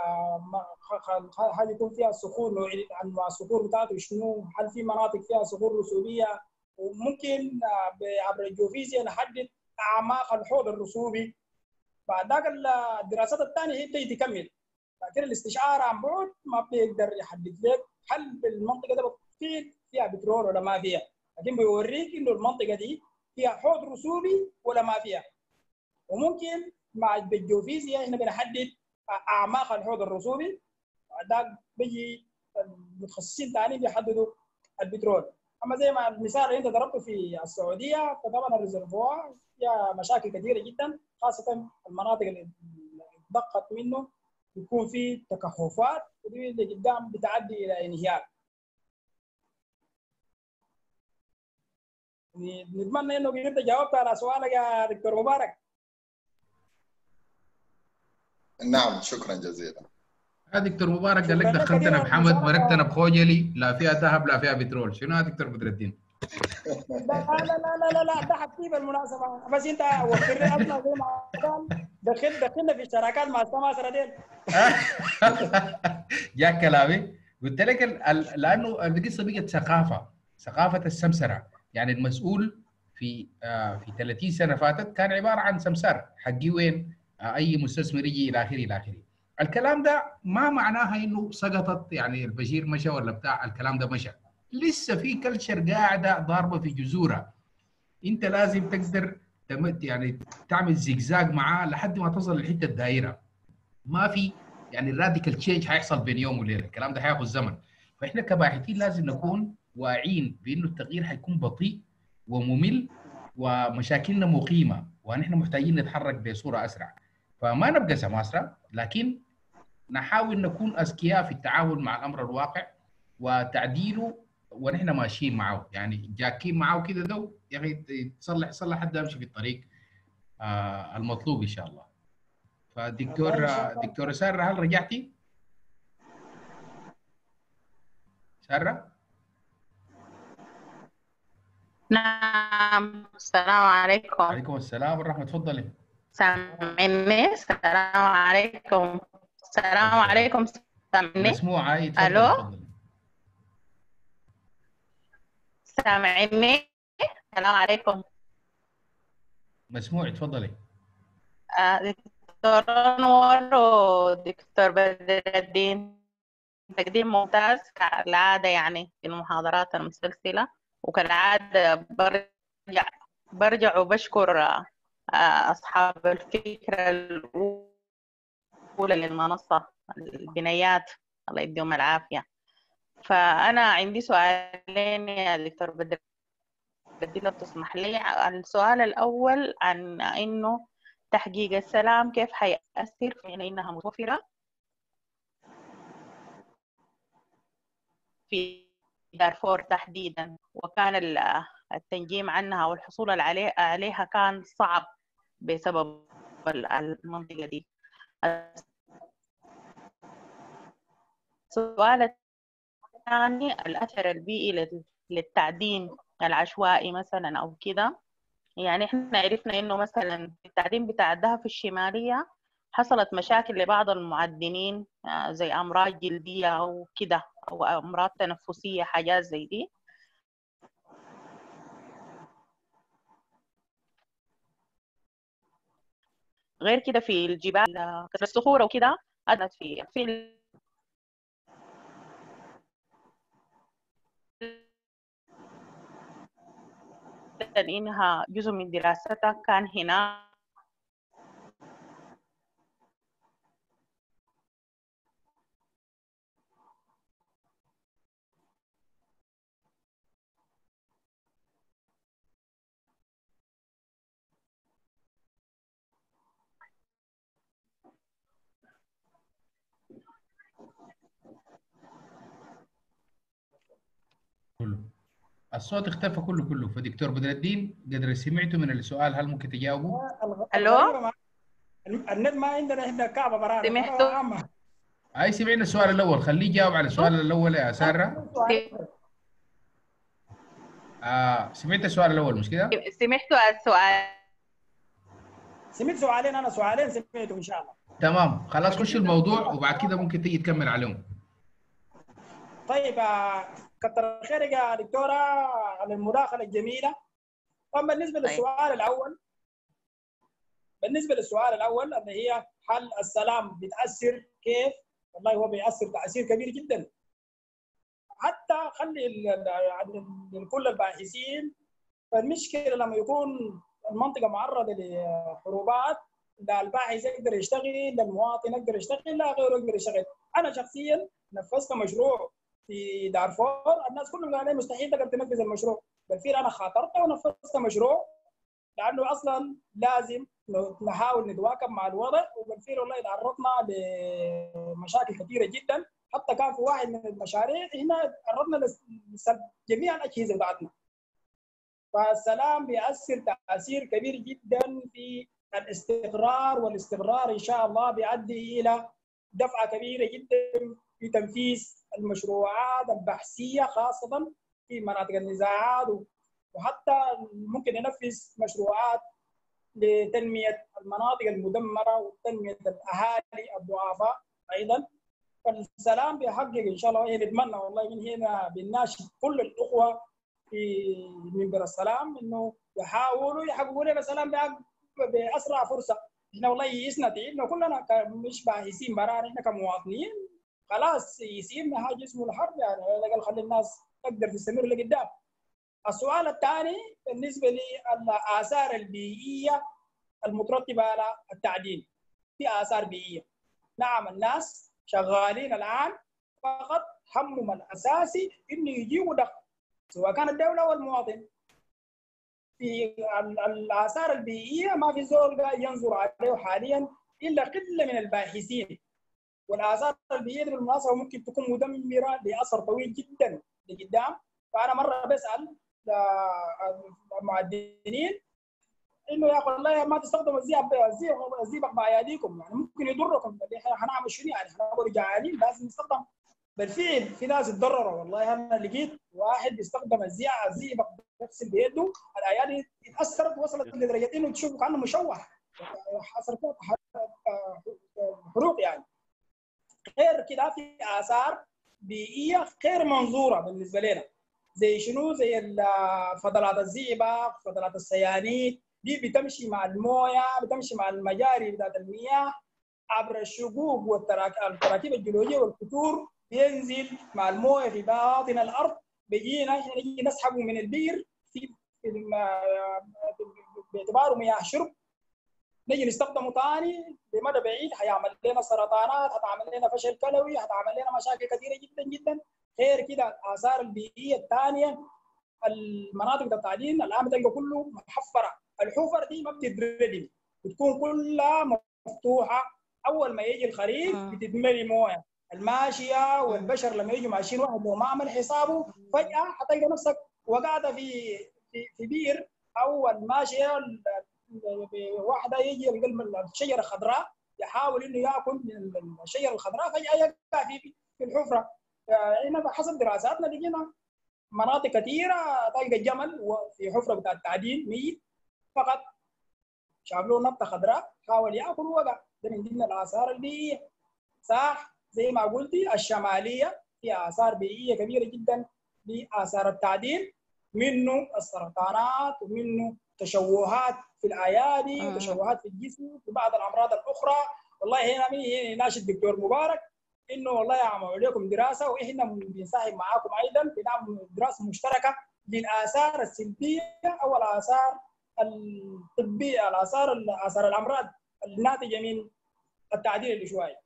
هل يكون فيها صخور، انواع الصخور بتاعته شنو، هل في مناطق فيها صخور رسوبيه، وممكن عبر الجيوفيزياء نحدد اعماق الحوض الرسوبي. بعد ذاك الدراسات الثانيه هي بتيجي تكمل، لكن الاستشعار عن بعد ما بيقدر يحدد لك هل المنطقه دي فيها بترول ولا ما فيها، لكن بيوريك انه المنطقه دي فيها حوض رسوبي ولا ما فيها. وممكن مع الجيوفيزياء احنا بنحدد اعماق الحوض الرسوبي، بعد ذاك بيجي المتخصصين ثانيين بيحددوا البترول. اما زي ما المثال اللي انت ضربته في السعوديه، فطبعا الريزرفوار فيها مشاكل كثيره جدا، خاصه المناطق اللي ضقت منه يكون في تكهفات ودي اللي قدام بتعدي الى انهيار. نتمنى انه قدرت جاوبت على سؤالك يا دكتور مبارك. نعم، شكرا جزيلا. يا دكتور مبارك قال لك دخلتنا بحمد مرقتنا بخوجلي، لا فيها ذهب لا فيها بترول. شنو يا دكتور بدر الدين؟ لا لا لا لا لا ده حكي بالمناسبه، بس انت وفر لي اصلا زي ما قال دخلنا في الشراكات مع السماسره ديل. جاء كلامي قلت لك لانه القصه بقت ثقافه السمسره. يعني المسؤول في 30 سنه فاتت كان عباره عن سمسار حقي وين اي مستثمر يجي الى اخره الى اخره. الكلام ده ما معناها انه سقطت، يعني البشير مشى ولا بتاع، الكلام ده مشى. لسه في كلتشر قاعده ضاربه في جذورها. انت لازم تقدر يعني تعمل زجزاج معاه لحد ما تصل للحته الدائره. ما في يعني الراديكال تشينج هيحصل بين يوم وليله، الكلام ده هياخذ زمن. فاحنا كباحثين لازم نكون واعيين بانه التغيير هيكون بطيء وممل ومشاكلنا مقيمه، ونحن محتاجين نتحرك بصوره اسرع. فما نبقى سماسره، لكن نحاول نكون اذكياء في التعامل مع الامر الواقع وتعديله ونحن ماشيين معه، يعني جاكين معه كده. ده يا اخي تصلح حد يمشي في الطريق. المطلوب ان شاء الله. والله فالدكتور ان شاء الله. دكتور ساره، هل رجعتي؟ ساره؟ نعم، السلام عليكم. عليكم السلام ورحمه، تفضلي. سامعني؟ السلام عليكم. السلام السلام. عليكم. سامعني؟ مسموعه، اي تفضلي الو، تفضلي. سامعني؟ السلام عليكم. مسموع، تفضلي. دكتور انور ودكتور بدر الدين، تقديم ممتاز كالعادة يعني في المحاضرات المسلسلة، وكالعادة برجع وبشكر أصحاب الفكرة الأولى للمنصة، البنايات، الله يديهم العافية. فأنا عندي سؤالين يا دكتور بدر لو تسمح لي. السؤال الأول عن إنه تحقيق السلام كيف حيأثر في إنها متوفرة في دارفور تحديدا، وكان التنجيم عنها والحصول عليها كان صعب بسبب المنطقة دي. السؤال الثاني الأثر البيئي للتعدين العشوائي مثلا أو كده. يعني احنا عرفنا انه مثلا التعدين بتاع الدهب الشمالية حصلت مشاكل لبعض المعدنين زي أمراض جلدية أو كده، أو أمراض تنفسية، حاجات زي دي. غير كده في الجبال كسر الصخور وكده أدت في إنها جزء من دراستها كان هنا كله الصوت اختفى كله. فدكتور بدر الدين، قدر سمعتوا من السؤال، هل ممكن تجاوبوا؟ الغريبه ألو، النت ما عندنا احنا كعبه برانا سمحتوا؟ عامه. اي سمعنا السؤال الاول، خليه يجاوب على السؤال الاول يا ساره. سمعت السؤال الاول مش كده؟ سمحتوا السؤال؟ سمعت سؤالين، انا سؤالين سمعتهم ان شاء الله. تمام، خلاص لكن خش الموضوع وبعد كده ممكن تيجي تكمل عليهم. طيب كتر خيرك يا دكتوره على المداخله الجميله. طبعا طيب. بالنسبه للسؤال الاول اللي هي هل السلام بيتاثر كيف؟ والله هو بيأثر تاثير كبير جدا. حتى خلي لكل الباحثين، فالمشكله لما يكون المنطقه معرضه لحروبات، لا الباحث يقدر يشتغل، لا المواطن يقدر يشتغل، لا غيره يقدر يشتغل. انا شخصيا نفذت مشروع في دارفور، الناس كلهم قالوا لي مستحيل تقدر تنفذ المشروع، بالفعل انا خاطرت ونفذت مشروع، لانه اصلا لازم نحاول نتواكب مع الوضع، وبالفعل والله تعرضنا لمشاكل كثيره جدا. حتى كان في واحد من المشاريع هنا تعرضنا لسلب جميع الاجهزه بتاعتنا. فالسلام بيأثر تأثير كبير جدا في الاستقرار، والاستقرار إن شاء الله بيؤدي إلى دفعة كبيرة جدا في تنفيذ المشروعات البحثية، خاصة في مناطق النزاعات، وحتى ممكن ينفذ مشروعات لتنمية المناطق المدمرة وتنمية الأهالي الضعفاء أيضا. فالسلام بيحقق إن شاء الله، نتمنى والله من هنا بنناشد كل الأخوة في منبر السلام انه يحاولوا يحققوا لنا سلام باسرع فرصه. احنا والله يئسنا تعبنا كلنا مش باحثين برانا، احنا كمواطنين خلاص يسيبنا حاجه اسمه الحرب، يعني على الاقل خلي الناس تقدر تستمر لقدام. السؤال الثاني بالنسبه للاثار البيئيه المترتبه على التعدين. في اثار بيئيه، نعم الناس شغالين الان، فقط همهم الاساسي انه يجيبوا دخل، سواء كان الدولة أو المواطن. في الآثار البيئية ما في زول ينظر عليه حاليا إلا قلة من الباحثين. والآثار البيئية بالمناسبة ممكن تكون مدمرة لأثر طويل جدا لقدام. فأنا مرة بسأل المعدنين انه يا اخي والله ما تستخدموا الزئبق باياديكم، يعني ممكن يضركم. احنا هنعمل شنو يعني؟ هنعمل جعانين؟ لازم نستخدم. بالفعل في ناس اتضرروا، والله انا لقيت واحد بيستخدم الزئبق بيغسل بيده، الايادي اتاثرت وصلت لدرجه انه تشوفه كانه مشوه، حصل فيها حروق يعني. غير كده في اثار بيئيه غير منظوره بالنسبه لنا، زي شنو؟ زي فضلات الزئبق، فضلات السيانيد، دي بتمشي مع المويه، بتمشي مع المجاري بتاعت المياه عبر الشقوق والتراكيب الجيولوجيه والكتور، بينزل مع المويه في باطن الارض، بيجينا احنا نجي نسحبه من البئر في باعتباره مياه شرب، نجي نستخدمه ثاني بمدى بعيد، هيعمل لنا سرطانات، هتعمل لنا فشل كلوي، هتعمل لنا مشاكل كثيره جدا جدا. غير كده الاثار البيئيه الثانيه، المناطق التعدين الان بتلقى كله محفره، الحفر دي ما بتتردم، بتكون كلها مفتوحه. اول ما يجي الخريف بتتملي مويه، الماشيه والبشر لما يجوا ماشيين، واحد لو ما عمل حسابه فجاه حتلقى نفسك وقعت في بير، او الماشيه واحده يجي الشجره الخضراء يحاول انه ياكل من الشجره الخضراء، فجاه يقع في الحفره. هنا حسب دراساتنا لقينا مناطق كثيره تلقى الجمل في حفره بتاع التعدين ميت فقط، شاف له نبته خضراء حاول ياكل ووقع. ده من ضمن الاثار البيئيه. صح زي ما قلتي الشماليه فيها اثار بيئيه كبيره جدا لاثار التعدين، منه السرطانات ومنه تشوهات في الايادي وتشوهات في الجسم في بعض الامراض الاخرى. والله هنا ناشد الدكتور مبارك انه والله يعملوا لكم دراسه، واحنا بنساهم معاكم ايضا بنعمل دراسه مشتركه للاثار السلبيه او الاثار الطبيه، اثار الامراض الناتجه من التعديل العشوائي.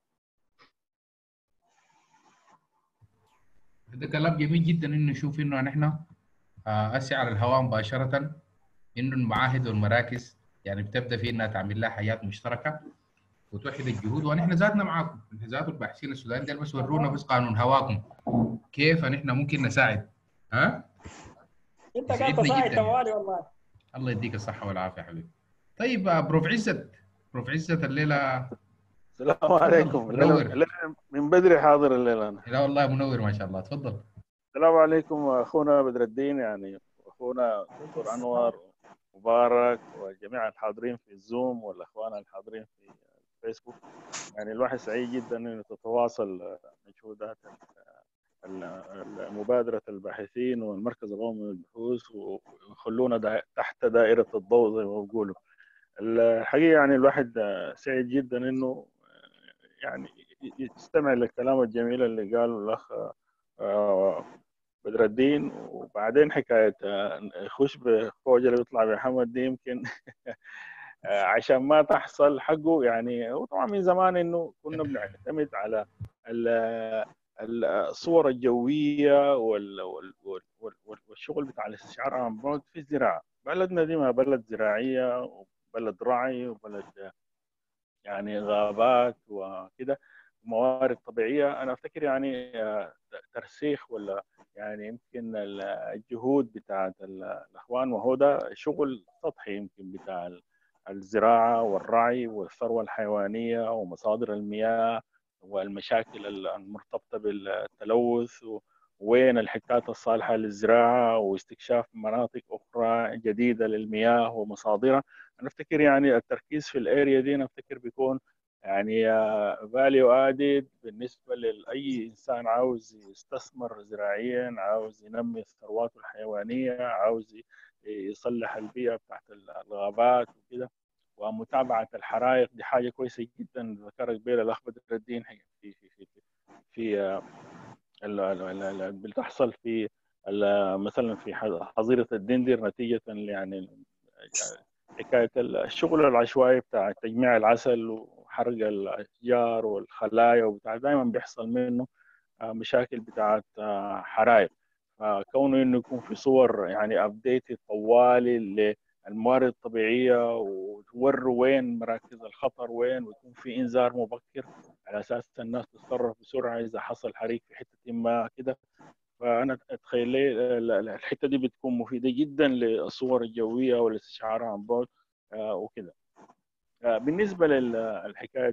ده كلام جميل جدا انه نشوف انه نحن هسه على الهواء مباشره، انه المعاهد والمراكز يعني بتبدا في انها تعمل لها حاجات مشتركه وتوحد الجهود، ونحن ذاتنا معاكم، نحن ذات الباحثين السودانيين ديل بس ورونا بس قانون هواكم كيف نحن ممكن نساعد. ها انت قاعد يسعدنا تساعد جدا يعني. توالي والله. الله يديك الصحه والعافيه يا حبيبي. طيب بروف عزت، بروف عزت الليله السلام تفضل عليكم. منور. الليلة من بدري حاضر الليلة أنا. لا والله منور ما شاء الله، تفضل. السلام عليكم أخونا بدر الدين، يعني أخونا دكتور أنور مبارك وجميع الحاضرين في الزوم والأخوان الحاضرين في الفيسبوك. يعني الواحد سعيد جدا أنه تتواصل مجهودات مبادرة الباحثين والمركز القومي للبحوث ويخلونا تحت دائرة الضوء زي ما بيقولوا. الحقيقة يعني الواحد سعيد جدا أنه يعني يستمع للكلام الجميل اللي قاله الأخ بدر الدين، وبعدين حكاية يخش بفوج اللي بيطلع بمحمد دي يمكن عشان ما تحصل حقه. يعني وطبعا من زمان إنه كنا بنعتمد على الصور الجوية والشغل بتاع الاستشعار عن بعد في الزراعة. بلدنا دي ما بلد زراعية وبلد رعي وبلد يعني غابات وكده موارد طبيعية. أنا أفتكر يعني ترسيخ ولا يعني يمكن الجهود بتاعت الأخوان، وهو ده شغل سطحي يمكن بتاع الزراعة والرعي والثروة الحيوانية ومصادر المياه والمشاكل المرتبطة بالتلوث وين الحتات الصالحة للزراعة واستكشاف مناطق أخرى جديدة للمياه ومصادرها. أنا أفتكر يعني التركيز في الاريا دي أنا أفتكر بيكون يعني فاليو ادد بالنسبة لأي إنسان عاوز يستثمر زراعيا، عاوز ينمي الثروات الحيوانية، عاوز يصلح البيئة بتاعت الغابات وكده. ومتابعة الحرائق دي حاجة كويسة جدا ذكرها قبيل الأخ بدر الدين في اللي بتحصل في مثلا في حظيرة الدندر نتيجة يعني حكاية الشغل العشوائي بتاع تجميع العسل وحرق الأشجار والخلايا وبتاع، دائما بيحصل منه مشاكل بتاعت حرائق. فكونه انه يكون في صور يعني ابديت طوالي للموارد الطبيعيه وتوروا وين مراكز الخطر وين، ويكون في انذار مبكر على اساس الناس تتصرف بسرعه اذا حصل حريق في حته ما كده. فانا اتخيل لي الحته دي بتكون مفيده جدا للصور الجويه والاستشعار عن بعد. وكده. بالنسبه للحكايه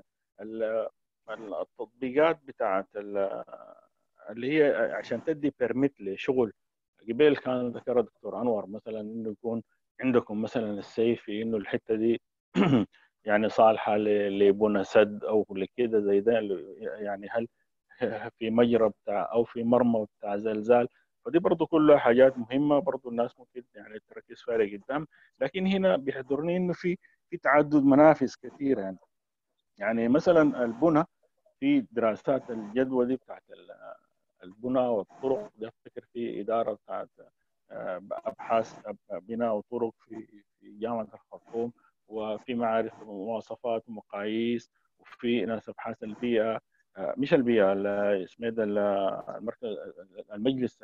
التطبيقات بتاعت اللي هي عشان تدي بيرميت لشغل، قبل كان ذكر دكتور انور مثلا انه يكون عندكم مثلا السيفي انه الحته دي يعني صالحه لبنى سد او لكده زي ده، يعني هل في مجرى بتاع او في مرمى بتاع زلزال، فدي برضو كلها حاجات مهمه برضو الناس ممكن يعني تركز فيها لقدام. لكن هنا بيحضرني انه في تعدد منافذ كثيره، يعني مثلا البنى في دراسات الجدوى دي بتاعت البنى والطرق، ده افتكر في اداره بتاعت ابحاث بناء وطرق في جامعه الخرطوم، وفي معارف مواصفات ومقاييس، وفي ناس ابحاث البيئه، مش البيئه، اسمه ده المركز المجلس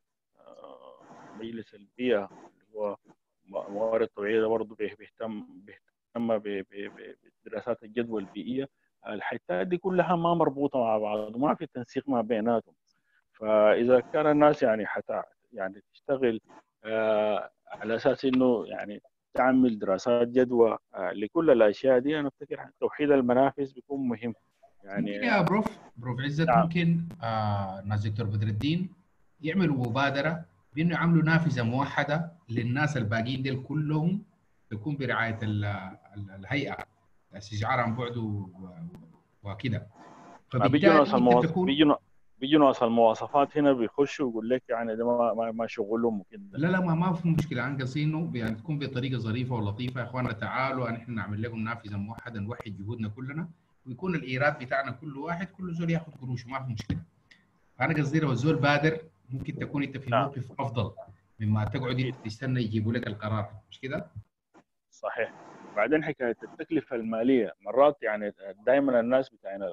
مجلس البيئه اللي هو موارد طبيعيه، ده برضه بيهتم بدراسات الجدوى البيئيه. الحتات دي كلها ما مربوطه مع بعض وما في تنسيق ما بيناتهم. فاذا كان الناس يعني يعني تشتغل على اساس انه يعني تعمل دراسات جدوى لكل الاشياء دي، انا افتكر توحيد المنافذ بيكون مهم. يعني ممكن يا بروف عزت، نعم. ممكن ناس دكتور بدر الدين يعملوا مبادره بانه يعملوا نافذه موحده للناس الباقيين ديل كلهم، تكون برعايه الهيئه، استشعار عن بعد وكده. بيجوا فبالتالي انت تكون ناس المواصفات هنا بيخشوا ويقول لك يعني ده ما شغلهم وكده. لا ما في مشكله، عن قصدي انه يعني تكون بطريقه ظريفه ولطيفه. يا اخواننا تعالوا نحن نعمل لكم نافذه موحده، نوحد جهودنا كلنا، ويكون الايراد بتاعنا كل واحد كل زول ياخذ قروشه، ما في مشكله. انا قصدي لو الزول بادر ممكن تكون انت في نعم. موقف افضل مما تقعد انت تستنى يجيبوا لك القرار، مش كده؟ صحيح. بعدين حكايه التكلفه الماليه مرات يعني دائما الناس بتاعنا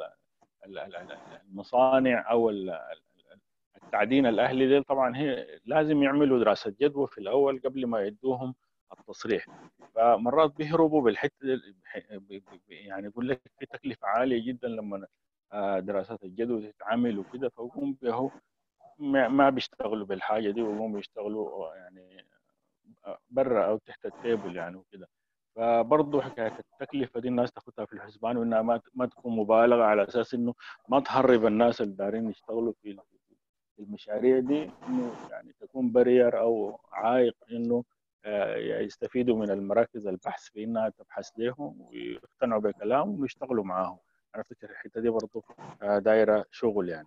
المصانع او التعدين الاهلي دي طبعا هي لازم يعملوا دراسه جدوى في الاول قبل ما يدوهم التصريح. فمرات بيهربوا بالحته يعني يقول لك في تكلفه عاليه جدا لما دراسات الجدوى تتعمل وكده، فهم ما بيشتغلوا بالحاجه دي، وهم بيشتغلوا يعني برا او تحت التيبل يعني وكده. فبرضه حكايه التكلفه دي الناس تاخذها في الحسبان، وانها ما تكون مبالغه على اساس انه ما تهرب الناس اللي دارين يشتغلوا في المشاريع دي، انه يعني تكون برير او عائق انه يستفيدوا من المراكز البحث في انها تبحث لهم ويقتنعوا بكلامهم ويشتغلوا معاهم. انا افتكر الحته دي برضه دايره شغل يعني.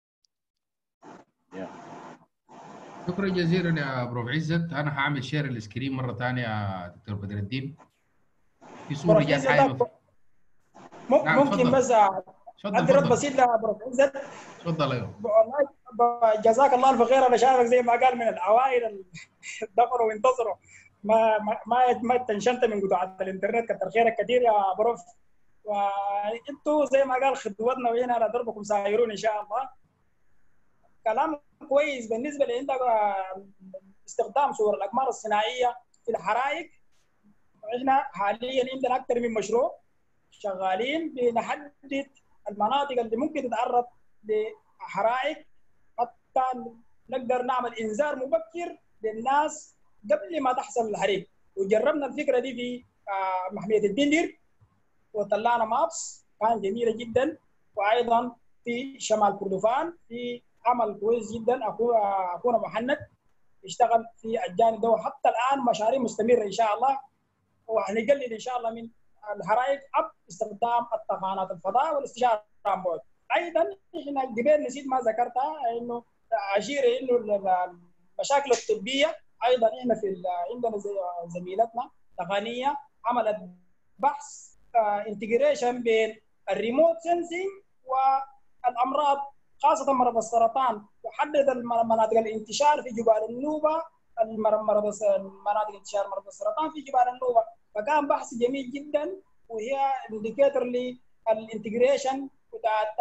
شكرا جزيلا يا بروف عزت. انا هعمل شير السكرين مره ثانيه يا دكتور بدر الدين، في صوره بروف جات عزت حايمه. نعم ممكن تفضل بس ادي رد تفضل بسيط لبروف عزت. تفضل. ايوه والله جزاك الله الف خير. انا شايفك زي ما قال من الاوائل دبروا وانتظروا، ما تنشنت من قطاع الانترنت. كتر خيرك كثير يا بروف. وانتوا زي ما قال خطوتنا وهنا على دربكم سايرون ان شاء الله. كلام كويس. بالنسبه لعندك استخدام صور الاقمار الصناعيه في الحرائق، احنا حاليا عندنا اكثر من مشروع شغالين بنحدد المناطق اللي ممكن تتعرض لحرائق، حتى نقدر نعمل انذار مبكر للناس قبل ما تحصل الحريق. وجربنا الفكره دي في محميه الدندر وطلعنا مابس كان جميله جدا. وايضا في شمال كردفان في عمل كويس جدا. اخونا محمد اشتغل في الجانب ده، وحتى الان مشاريع مستمره ان شاء الله. وهنقلل ان شاء الله من الحرائق باستخدام الطفانات الفضاء والاستشاره عن بعد. ايضا احنا قبل نسيت ما ذكرتها، انه اشير انه المشاكل الطبيه ايضا احنا في عندنا زميلتنا تقنيه عملت بحث انتجريشن بين الريموت سنسينج والامراض خاصه مرض السرطان، وحدد مناطق الانتشار في جبال النوبه، مناطق انتشار مرض السرطان في جبال النوبه. فكان بحث جميل جدا، وهي انديكيتور للانتجريشن بتاعت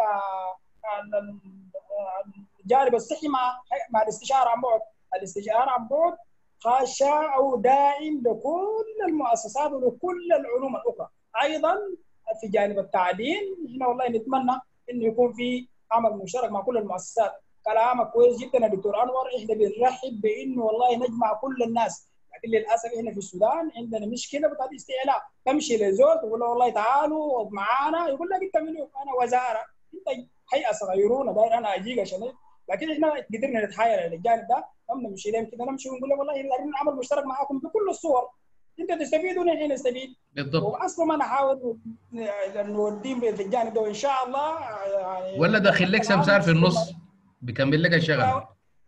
الجانب الصحي مع الاستشاره عن بعد. الاستشاره عن بعد خاشه او داعم لكل المؤسسات ولكل العلوم الاخرى. ايضا في جانب التعليم احنا والله نتمنى انه يكون في عمل مشترك مع كل المؤسسات. كلامك كويس جدا يا دكتور انور. احنا بنرحب بانه والله نجمع كل الناس لكن للاسف احنا في السودان عندنا مشكله بتاعت استعلاء، تمشي لزول تقول له والله تعالوا معانا، يقول لك انت منو؟ انا وزاره، انت هيئه صغيرونه داير انا اجيك عشان. لكن احنا قدرنا نتحايل للجانب ده، نمشي لهم كده، نمشي ونقول لهم والله دايرين نعمل مشترك معاكم بكل الصور، انت تستفيد ونحن نستفيد. بالضبط. واصلا ما نحاول نوديهم في الجانب ده، وان شاء الله يعني ولا داخل لك سمسار في النص بيكمل لك الشغل.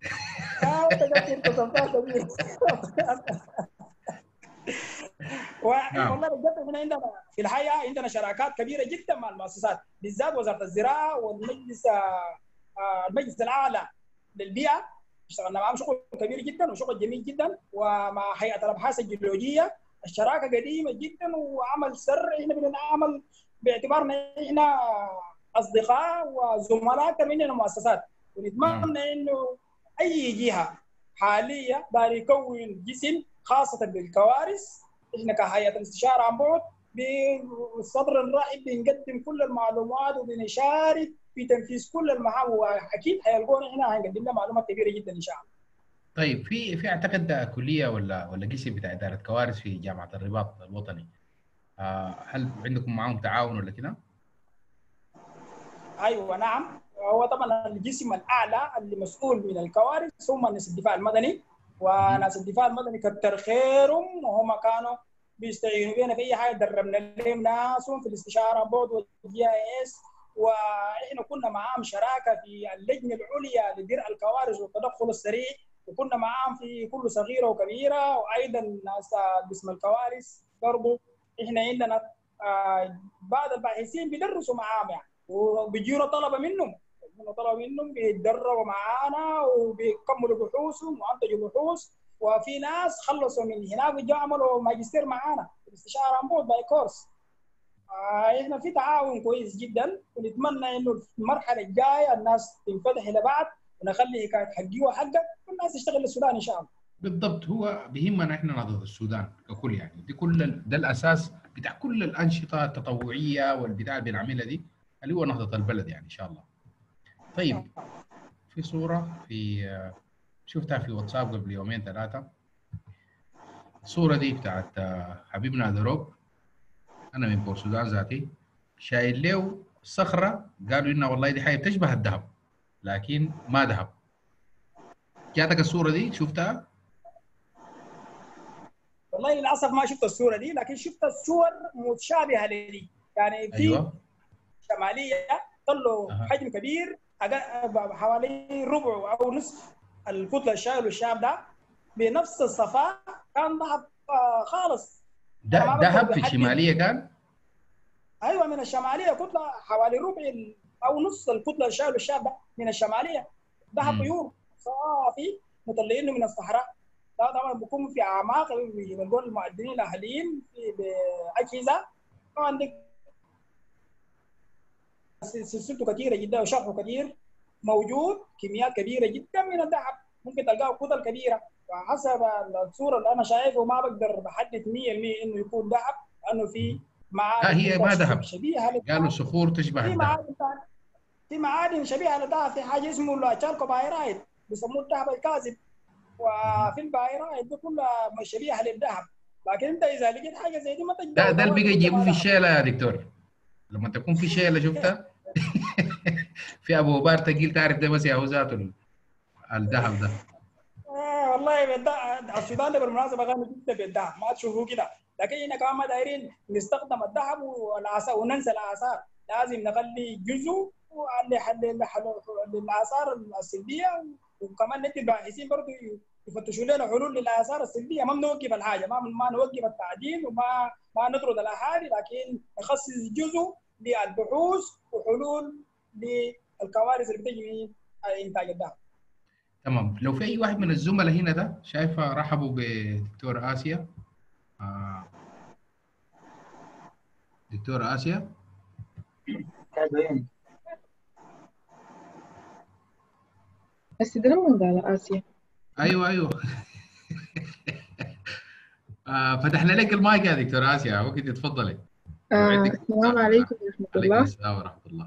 والله بجد احنا عندنا في الحقيقه عندنا شراكات كبيره جدا مع المؤسسات، بالذات وزاره الزراعه والمجلس المجلس الاعلى للبيئه، اشتغلنا معهم شغل كبير جدا وشغل جميل جدا. ومع هيئه الابحاث الجيولوجيه الشراكه قديمه جدا وعمل سر، احنا بنعمل باعتبارنا احنا اصدقاء وزملاء اكثر مننا مؤسسات، ونتمنى انه اي جهه حاليه دار يكون جسم خاصه بالكوارث، احنا كهيئه الاستشاره عن بعد بالصدر الرحب بنقدم كل المعلومات وبنشارك في تنفيذ كل المهام، واكيد هيلقونا هنا هنقدم لنا معلومات كبيره جدا ان شاء الله. طيب في اعتقد كليه ولا قسم بتاع اداره كوارث في جامعه الرباط الوطني، هل عندكم معاهم تعاون ولا كده؟ ايوه نعم، هو طبعا الجسم الاعلى اللي مسؤول من الكوارث هم ناس الدفاع المدني، وناس الدفاع المدني كتر خيرهم وهم كانوا بيستعينوا بينا في اي حاجه، دربنا لهم ناسهم في الاستشاره بعد والجي اي اس، واحنا كنا معاهم شراكه في اللجنه العليا لدرء الكوارث والتدخل السريع، وكنا معاهم في كل صغيره وكبيره، وايضا ناس قسم الكوارث برضه احنا عندنا بعض الباحثين بيدرسوا معاهم يعني، وبيجينا طلبه منهم بيتدربوا معانا وبيكملوا بحوثهم وانتجوا بحوث، وفي ناس خلصوا من هناك وجوا عملوا ماجستير معانا في الاستشاره عن بعد باي كورس. احنا في تعاون كويس جدا، ونتمنى انه في المرحله الجايه الناس تنفتح الى بعض ونخلي حكايه حقي وحقك والناس تشتغل للسودان ان شاء الله. بالضبط، هو بيهمنا احنا نهضه السودان ككل، يعني دي ده الاساس بتاع كل الانشطه التطوعيه والبتاع اللي بنعملها دي، اللي هو نهضه البلد يعني ان شاء الله. طيب في صوره شفتها في واتساب قبل يومين ثلاثه، الصوره دي بتاعت حبيبنا دروب، انا من بور السودان ذاتي، شايل له صخره قالوا انها والله دي حاجه بتشبه الذهب لكن ما ذهب. جاتك الصوره دي شفتها؟ والله للاسف ما شفت الصوره دي، لكن شفت الصور متشابهه لدي، يعني في ايوه شماليه طلوا حجم كبير حوالي ربع او نصف الكتله الشايل والشاب ده بنفس الصفاء، كان ذهب خالص. ده ذهب في الشماليه كان؟ ايوه من الشماليه، كتله حوالي ربع او نص الكتله الشايل والشاب ده من الشماليه، ذهب طيور صافي مطلعينه من الصحراء. ده طبعا بيكون في اعماق بيلقوا المعدنين الاهليين باجهزه، طبعا دي سلسلته كثيره جدا وشرحه كثير، موجود كميات كبيره جدا من الذهب، ممكن تلقاه كتل كبيره، وحسب الصوره اللي انا شايفه ما بقدر بحدد 100% انه يكون ذهب، لانه في معادن هي ما ذهب، شبيهه قالوا صخور تشبه الذهب، في معادن شبيهه للذهب، في حاجه اسمه الشالكوبايرايت بيسموه الذهب الكاذب، وفي البايرايت دي كلها شبيهه للذهب، لكن انت اذا لقيت حاجه زي دي ما تقدر ده اللي بقى يجيبوه في الشيله يا دكتور، لما تكون في شيله شفتها في ابو بار تقيل تعرف ده بس يا ذاته الذهب ده. والله السودان ده بالمناسبه غني جدا بالذهب، ما تشوفوه كده، لكن هنا كمان ما دايرين نستخدم الذهب والاثار وننسى الاثار، لازم نخلي جزء للاثار السلبيه، وكمان ندي الباحثين برضه يفتشوا لنا حلول للاثار السلبيه، ما نوقف الحاجه، ما نوقف التعدين وما نطرد الاهالي، لكن نخصص جزء للبحوث وحلول للكوارث اللي بتجي من انتاج الذهب. تمام، لو في اي واحد من الزملاء هنا ده شايفه رحبوا بدكتور آسيا. دكتور آسيا بس ده لما قال آسيا. ايوه فتحنا لك المايك يا دكتور آسيا، ممكن تتفضلي. السلام عليكم ورحمة الله. عليكم السلام ورحمة الله.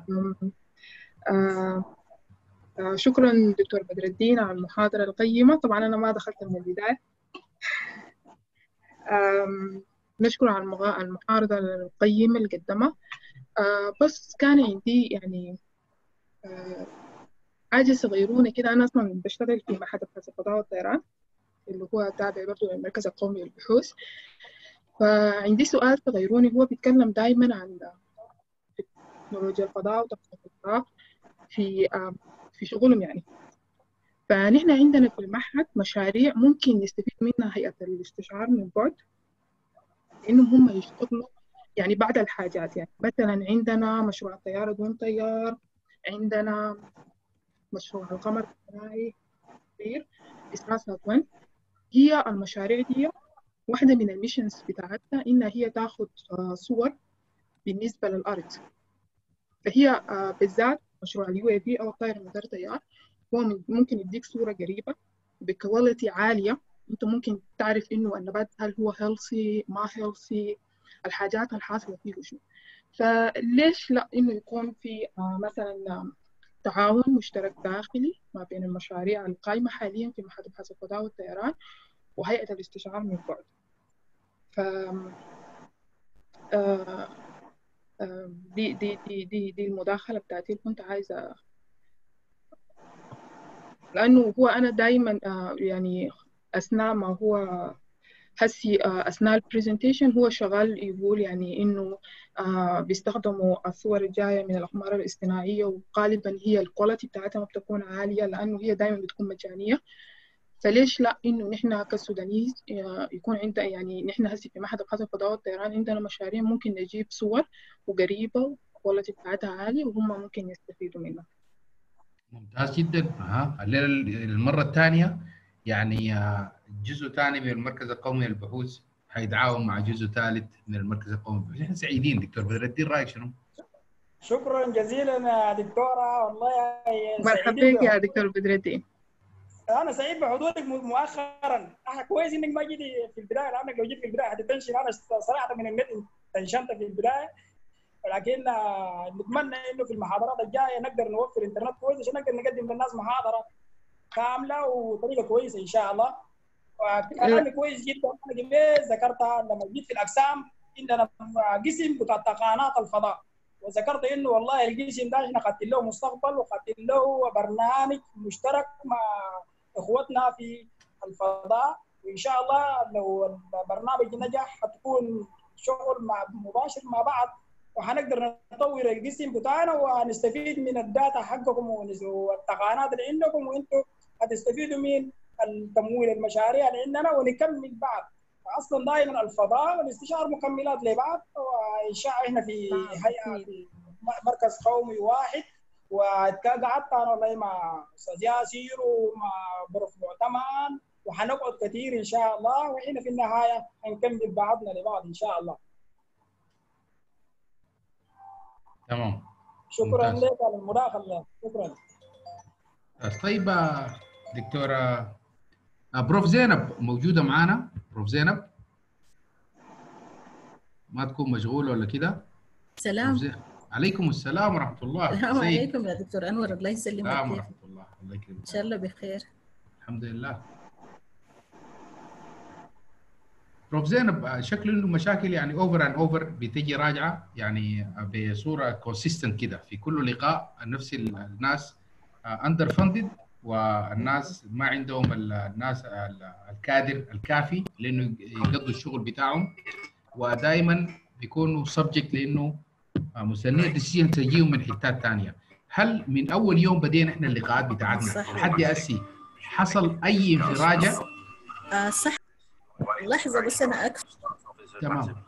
شكرا دكتور بدر الدين على المحاضرة القيمة. طبعا أنا ما دخلت من البداية نشكر على المعارضة القيمة اللي قدمها. بس كان عندي يعني حاجة صغيرونة كده. أنا أصلا بشتغل في معهد أبحاث الفضاء والطيران اللي هو تابع برضه للمركز القومي للبحوث. فعندي سؤال صغيروني، هو بيتكلم دائما عن تكنولوجيا الفضاء وتخطيط الفضاء في شغلهم يعني. فنحن عندنا في المعهد مشاريع ممكن يستفيد منها هيئة الاستشعار من بعد، إنهم هم يشتغلوا يعني بعض الحاجات. يعني مثلا عندنا مشروع الطيارة دون طيار، عندنا مشروع القمر الصناعي كبير إسراء ساتوين. هي المشاريع دي واحدة من الميشنز بتاعتها إنها هي تاخد صور بالنسبة للأرض. فهي بالذات مشروع UAV أو الطائرة من غير طيار هو ممكن يديك صورة قريبة بكواليتي عالية. أنت ممكن تعرف إنه النبات هل هو هيلثي ما هيلثي، الحاجات الحاصلة فيه شو. فليش لا إنه يكون في مثلا تعاون مشترك داخلي ما بين المشاريع القائمة حاليا في معهد أبحاث الفضاء والطيران وهيئة الاستشعار من بعد. ف دي المداخلة بتاعتي اللي كنت عايزة، لأنه هو أنا دايما يعني أثناء ما هو هسي أثناء البرزنتيشن هو شغال يقول يعني إنه بيستخدموا الصور الجاية من الأقمار الاصطناعية، وغالبا هي الكواليتي بتاعتها ما بتكون عالية لأنه هي دايما بتكون مجانية. فليش لا إنه نحن كسودانيين يكون عندنا يعني نحن هسي في معهد أبحاث الفضاء والطيران عندنا مشاريع ممكن نجيب صور وقريبة والكواليتي بتاعتها عالية وهم ممكن يستفيدوا منها. ممتاز جدا. المرة الثانية يعني جزء ثاني من المركز القومي للبحوث حيتعاون مع جزء ثالث من المركز القومي للبحوث. احنا سعيدين. دكتور بدر الدين، رايك شنو؟ شكرا جزيلا يا دكتورة، والله مرحبا بك يا دكتور بدر الدين. انا سعيد بحضورك مؤخرا. كويس انك ما جيتي في البدايه، لانك لو جيت في البدايه حتتنشن. انا صراحه من النت تنشنت في البدايه، ولكن نتمنى انه في المحاضرات الجايه نقدر نوفر انترنت كويس عشان نقدر نقدم للناس محاضره كامله وطريقه كويسه ان شاء الله. وكلامي كويس جدا. انا قبل ذكرتها لما جيت في الاقسام عندنا قسم بتاع تقنيات الفضاء، وذكرت انه والله القسم ده احنا خدت له مستقبل وخدت له برنامج مشترك مع اخوتنا في الفضاء، وان شاء الله لو البرنامج نجح هتكون شغل مباشر مع بعض، وهنقدر نطور القسم بتاعنا ونستفيد من الداتا حقكم والتقنيات اللي عندكم، وانتم هتستفيدوا من التمويل المشاريع اللي عندنا ونكمل بعض. اصلا دائما الفضاء والاستشعار مكملات لبعض، وانشاء احنا في هيئه في مركز قومي واحد. وقعدت انا والله مع استاذ ياسر ومع بروف معتمد، وحنقعد كثير ان شاء الله، واحنا في النهايه هنكمل بعضنا لبعض ان شاء الله. تمام. شكرا لك على المداخله. شكرا. طيب دكتوره بروف زينب موجوده معانا؟ بروف زينب ما تكون مشغوله ولا كده؟ سلام. عليكم السلام ورحمه الله. السلام عليكم يا دكتور انور، الله يسلمك. السلام ورحمه الله. الله يكرمك. ان شاء الله بخير. الحمد لله. بروف زينب، شكله انه مشاكل يعني اوفر اند اوفر بتجي راجعه يعني بصوره كونسيستنت كده في كل لقاء. نفس الناس اندر فاندد، والناس ما عندهم الناس الكادر الكافي لانه يقضوا الشغل بتاعهم، ودائما بيكونوا سبجكت لانه مستنيه ديسيجن تجيهم من حتات ثانيه. هل من اول يوم بدينا احنا اللقاءات بتاعتنا لحد هسه حصل اي انفراجه؟ صح. لحظه بس انا اكتب. تمام.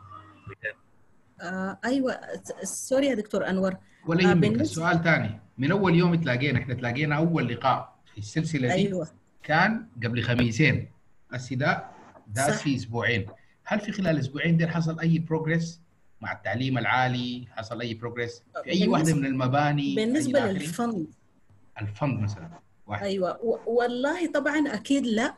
ايوه سوري يا دكتور انور. ولا يهمك. السؤال ثاني، من اول يوم احنا تلاقينا اول لقاء في السلسله دي. أيوة. كان قبل خميسين. هسه ده في اسبوعين. هل في خلال الاسبوعين دي حصل اي بروجرس مع التعليم العالي؟ حصل اي بروجرس في اي واحده من المباني بالنسبه للفند؟ الفند مثلا واحد. ايوه والله طبعا اكيد لا.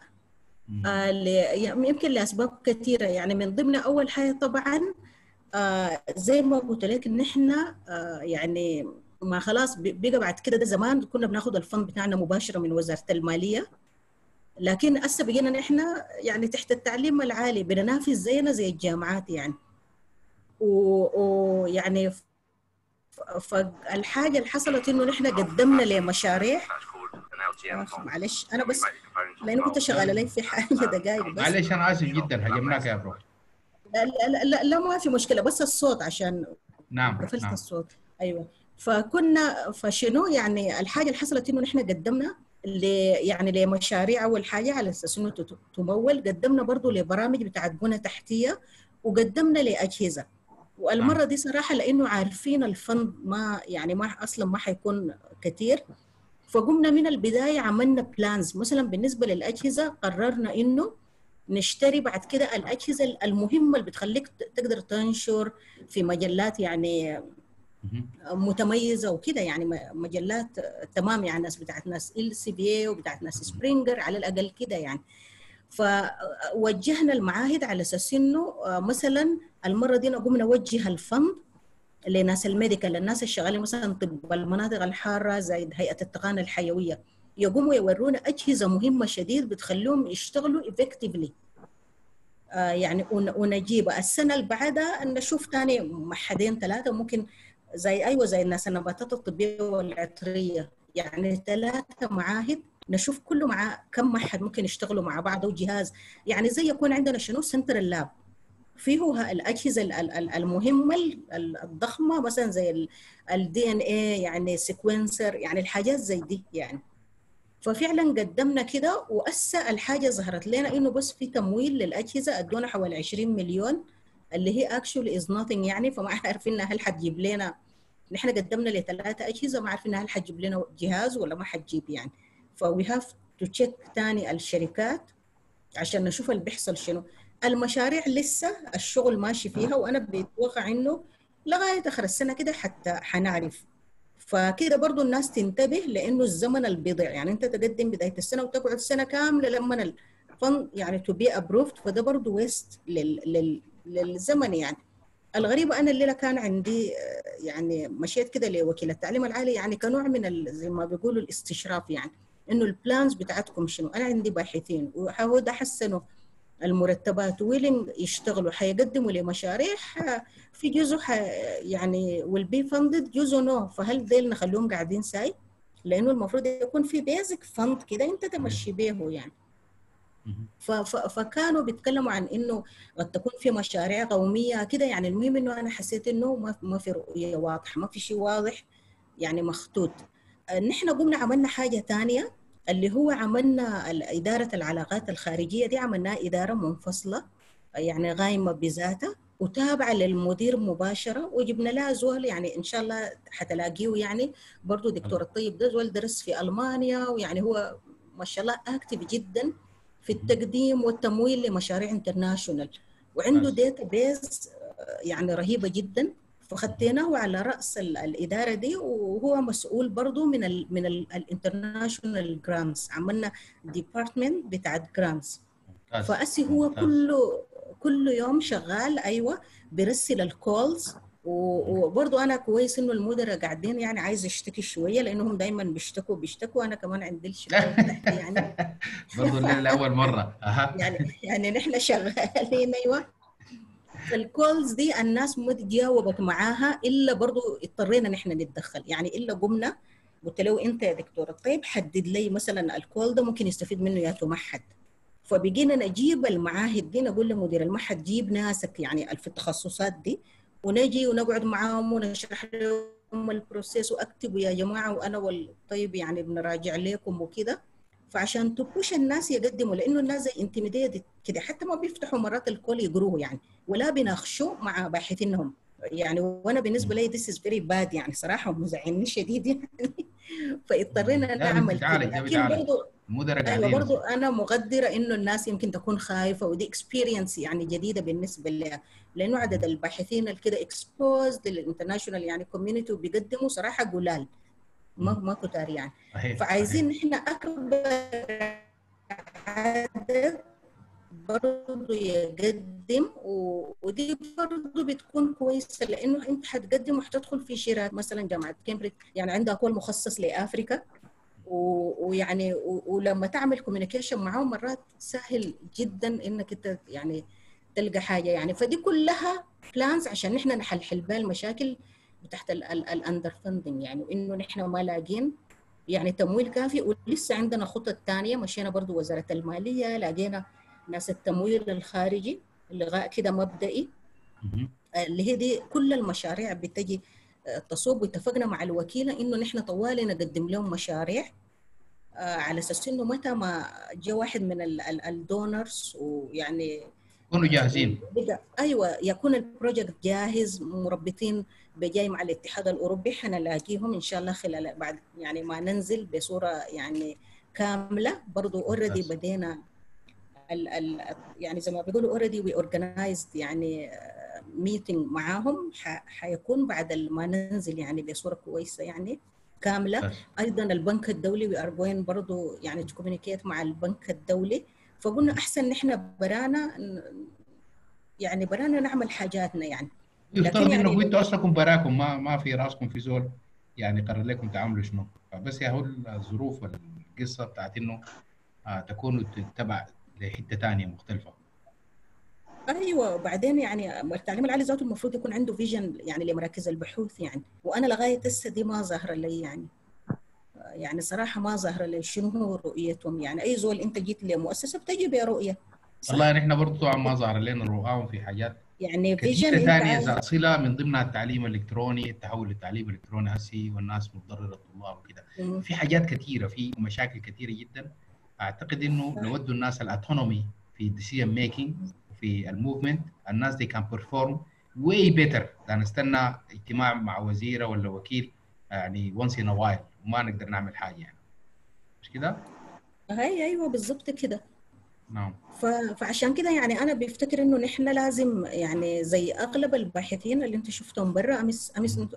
يمكن لاسباب كثيره، يعني من ضمن اول حاجه طبعا زي ما قلت لك ان احنا يعني ما خلاص بقى بعد كده. ده زمان كنا بناخذ الفند بتاعنا مباشره من وزاره الماليه، لكن هسه بقينا نحن يعني تحت التعليم العالي بننافس زينا زي الجامعات يعني. ويعني فالحاجه اللي حصلت انه نحن قدمنا لمشاريع. معلش انا بس لانه كنت شغاله لي في حاجه دقائق بس. معلش انا اسف جدا هجمناك يا برو. لا ما في مشكله، بس الصوت عشان نعم قفلت نعم. الصوت. ايوه. فشنو يعني الحاجه اللي حصلت انه نحن قدمنا يعني لمشاريع اول حاجه على اساس انه تمول، قدمنا برضه لبرامج بتاعت بنى تحتيه، وقدمنا لاجهزه. والمره دي صراحه لانه عارفين الفند ما يعني ما اصلا ما حيكون كثير، فقمنا من البدايه عملنا بلانز. مثلا بالنسبه للاجهزه قررنا انه نشتري بعد كده الاجهزه المهمه اللي بتخليك تقدر تنشر في مجلات يعني متميزه وكده، يعني مجلات تمام يعني ناس بتاعت ناس LCBA وبتاعت ناس سبرينجر على الاقل كده يعني. فوجهنا المعاهد على اساس انه مثلا المره دي نقوم نوجه الفند لناس الميديكال، الناس الشغالين مثلا طب المناطق الحاره زي هيئه التقانه الحيويه، يقوموا يورونا اجهزه مهمه شديد بتخليهم يشتغلوا افكتفلي. يعني ونجيب السنه اللي بعدها نشوف ثاني معهدين ثلاثه ممكن زي الناس النباتات الطبيه والعطريه، يعني 3 معاهد نشوف كله مع كم معهد ممكن يشتغلوا مع بعض وجهاز، يعني زي يكون عندنا شنو سنتر اللاب فيه الاجهزه المهمه الضخمه مثلا زي الDNA يعني سيكونسر، يعني الحاجات زي دي يعني. ففعلا قدمنا كده، وأسا الحاجة ظهرت لنا إنه بس في تمويل للأجهزة أدونا حوالي 20 مليون اللي هي actually is nothing يعني. فما عارفين هل حتجيب لنا، نحن قدمنا ل3 أجهزة ما عارفين هل حتجيب لنا جهاز ولا ما حتجيب يعني. فوي هاف تو تشيك تاني الشركات عشان نشوف اللي بيحصل شنو. المشاريع لسه الشغل ماشي فيها، وأنا بتوقع إنه لغاية آخر السنة كده حتى حنعرف. فكده برضو الناس تنتبه لانه الزمن اللي بيضيع، يعني انت تقدم بدايه السنه وتقعد سنه كامله لما الفند يعني تو بي ابروفد، فده برضو ويست للزمن يعني. الغريبه انا الليله كان عندي يعني مشيت كده لوكيل التعليم العالي يعني كنوع من زي ما بيقولوا الاستشراف، يعني انه البلانز بتاعتكم شنو. انا عندي باحثين وحاولوا احسنوا المرتبات ويلين يشتغلوا، حيقدموا لمشاريع في جزء يعني will be funded جزء نو. فهل ديل نخليهم قاعدين ساي؟ لانه المفروض يكون في بيزك فند كده انت تمشي بيه يعني. فكانوا بيتكلموا عن انه قد تكون في مشاريع قوميه كده يعني. المهم انه انا حسيت انه ما في رؤيه واضحه، ما في شيء واضح يعني مخطوط. نحن قمنا عملنا حاجه ثانيه اللي هو عملنا إدارة العلاقات الخارجية دي، عملناها إدارة منفصلة يعني غايمة بذاتها وتابعة للمدير مباشرة، وجبنا لها زول يعني إن شاء الله حتلاقيه يعني برضو دكتور الطيب ده زول درس في ألمانيا، ويعني هو ما شاء الله أكتف جدا في التقديم والتمويل لمشاريع انترناشونال، وعنده داتا بيز يعني رهيبة جدا. فخديناه على رأس الإدارة دي، وهو مسؤول برضو من الانترناشونال جرامز. عملنا ديبارتمنت بتاعت جرامز. فأسي هو كل يوم شغال أيوة بيرسل الكولز. وبرضو أنا كويس إنه المدراء قاعدين يعني عايز يشتكي شوية لأنهم دايما بيشتكوا أنا كمان عندي الشكاية بتاعتي يعني برضو لأول مرة يعني نحن شغالين أيوة. فالكولز دي الناس ما تجاوبت معاها الا برضو اضطرينا نحن نتدخل يعني. الا قمنا قلت له انت يا دكتور طيب حدد لي مثلا الكول ده ممكن يستفيد منه يا معهد. فبقينا نجيب المعاهد دي، نقول لمدير المعهد جيب ناسك يعني في التخصصات دي، ونجي ونقعد معاهم ونشرح لهم البروسيس واكتبوا يا جماعه وانا والطيب يعني بنراجع لكم وكده. فعشان تبوش الناس يقدموا، لانه الناس زي انتميديت كده حتى ما بيفتحوا مرات الكول يقروه يعني، ولا بيناقشوا مع باحثينهم يعني. وانا بالنسبه لي this is very bad يعني صراحه مزعلني شديد يعني. فاضطرينا نعمل كده. لكن برضه ايوه برضو انا مقدره انه الناس يمكن تكون خايفه، ودي اكسبيرينس يعني جديده بالنسبه لها، لانه عدد الباحثين الكده اكسبوزد للانترناشونال يعني كوميونتي وبيقدموا صراحه قلال ما كتار يعني. فعايزين نحن اكبر عدد برضه يقدم، ودي برضه بتكون كويسه لانه انت حتقدم وحتدخل في شراكه. مثلا جامعه كامبريدج يعني عندها كول مخصص لافريكا، ويعني ولما تعمل كوميونيكيشن معاهم مرات سهل جدا انك انت يعني تلقى حاجه يعني. فدي كلها بلانز عشان نحن نحل بال المشاكل تحت الاندر فندنج يعني، وانه نحن ما لاقين يعني تمويل كافي. ولسه عندنا خطط ثانيه، مشينا برضو وزاره الماليه، لقينا ناس التمويل الخارجي اللغاء كده مبدئي اللي هي دي كل المشاريع بتجي تصوب. واتفقنا مع الوكيله انه نحن طوالي نقدم لهم مشاريع على اساس انه متى ما جاء واحد من الدونرز ويعني كونوا جاهزين. ايوه يكون البروجكت جاهز مربطين بجاي مع الاتحاد الاوروبي، حنلاقيهم ان شاء الله خلال بعد يعني ما ننزل بصوره يعني كامله. برضو اوريدي بدينا يعني زي ما بيقولوا اوريدي وي اورجنايزد يعني ميتنج معاهم حيكون بعد ما ننزل يعني بصوره كويسه يعني كامله. ايضا البنك الدولي وي ار جوين برضه يعني تكومينيكيت مع البنك الدولي. فقلنا احسن نحن برانا يعني برانا نعمل حاجاتنا يعني. يفترض يعني انه انتوا اصلكم براكم ما في راسكم في زول يعني قرر لكم تعملوا شنو، فبس هو الظروف والقصه بتاعت انه تكونوا تبع لحته ثانيه مختلفه. ايوه وبعدين يعني التعليم العالي ذاته المفروض يكون عنده فيجن يعني لمراكز البحوث يعني، وانا لغايه هسه دي ما ظاهره لي يعني صراحه ما ظاهره لي شنو هو رؤيتهم يعني. اي زول انت جيت لمؤسسه بتجي برؤيه صح؟ والله نحن برضه طبعا ما ظاهر لنا رؤاهم في حاجات يعني كثيره ثانيه ذات صله، من ضمنها التعليم الالكتروني، التحول للتعليم الالكتروني هسي والناس متضرره الطلاب وكده. في حاجات كثيره، في مشاكل كثيره جدا. اعتقد انه نودوا الناس الاتونومي في الديسيجن ميكينج وفي الموفمنت، الناس دي كان بيرفورم واي بيتر لا نستنى اجتماع مع وزيره ولا وكيل يعني وانس ان وايل وما نقدر نعمل حاجه يعني، مش كده؟ ايوه بالضبط كده. نعم. فعشان كده يعني انا بفتكر انه نحن لازم يعني زي اغلب الباحثين اللي انت شفتهم برا امس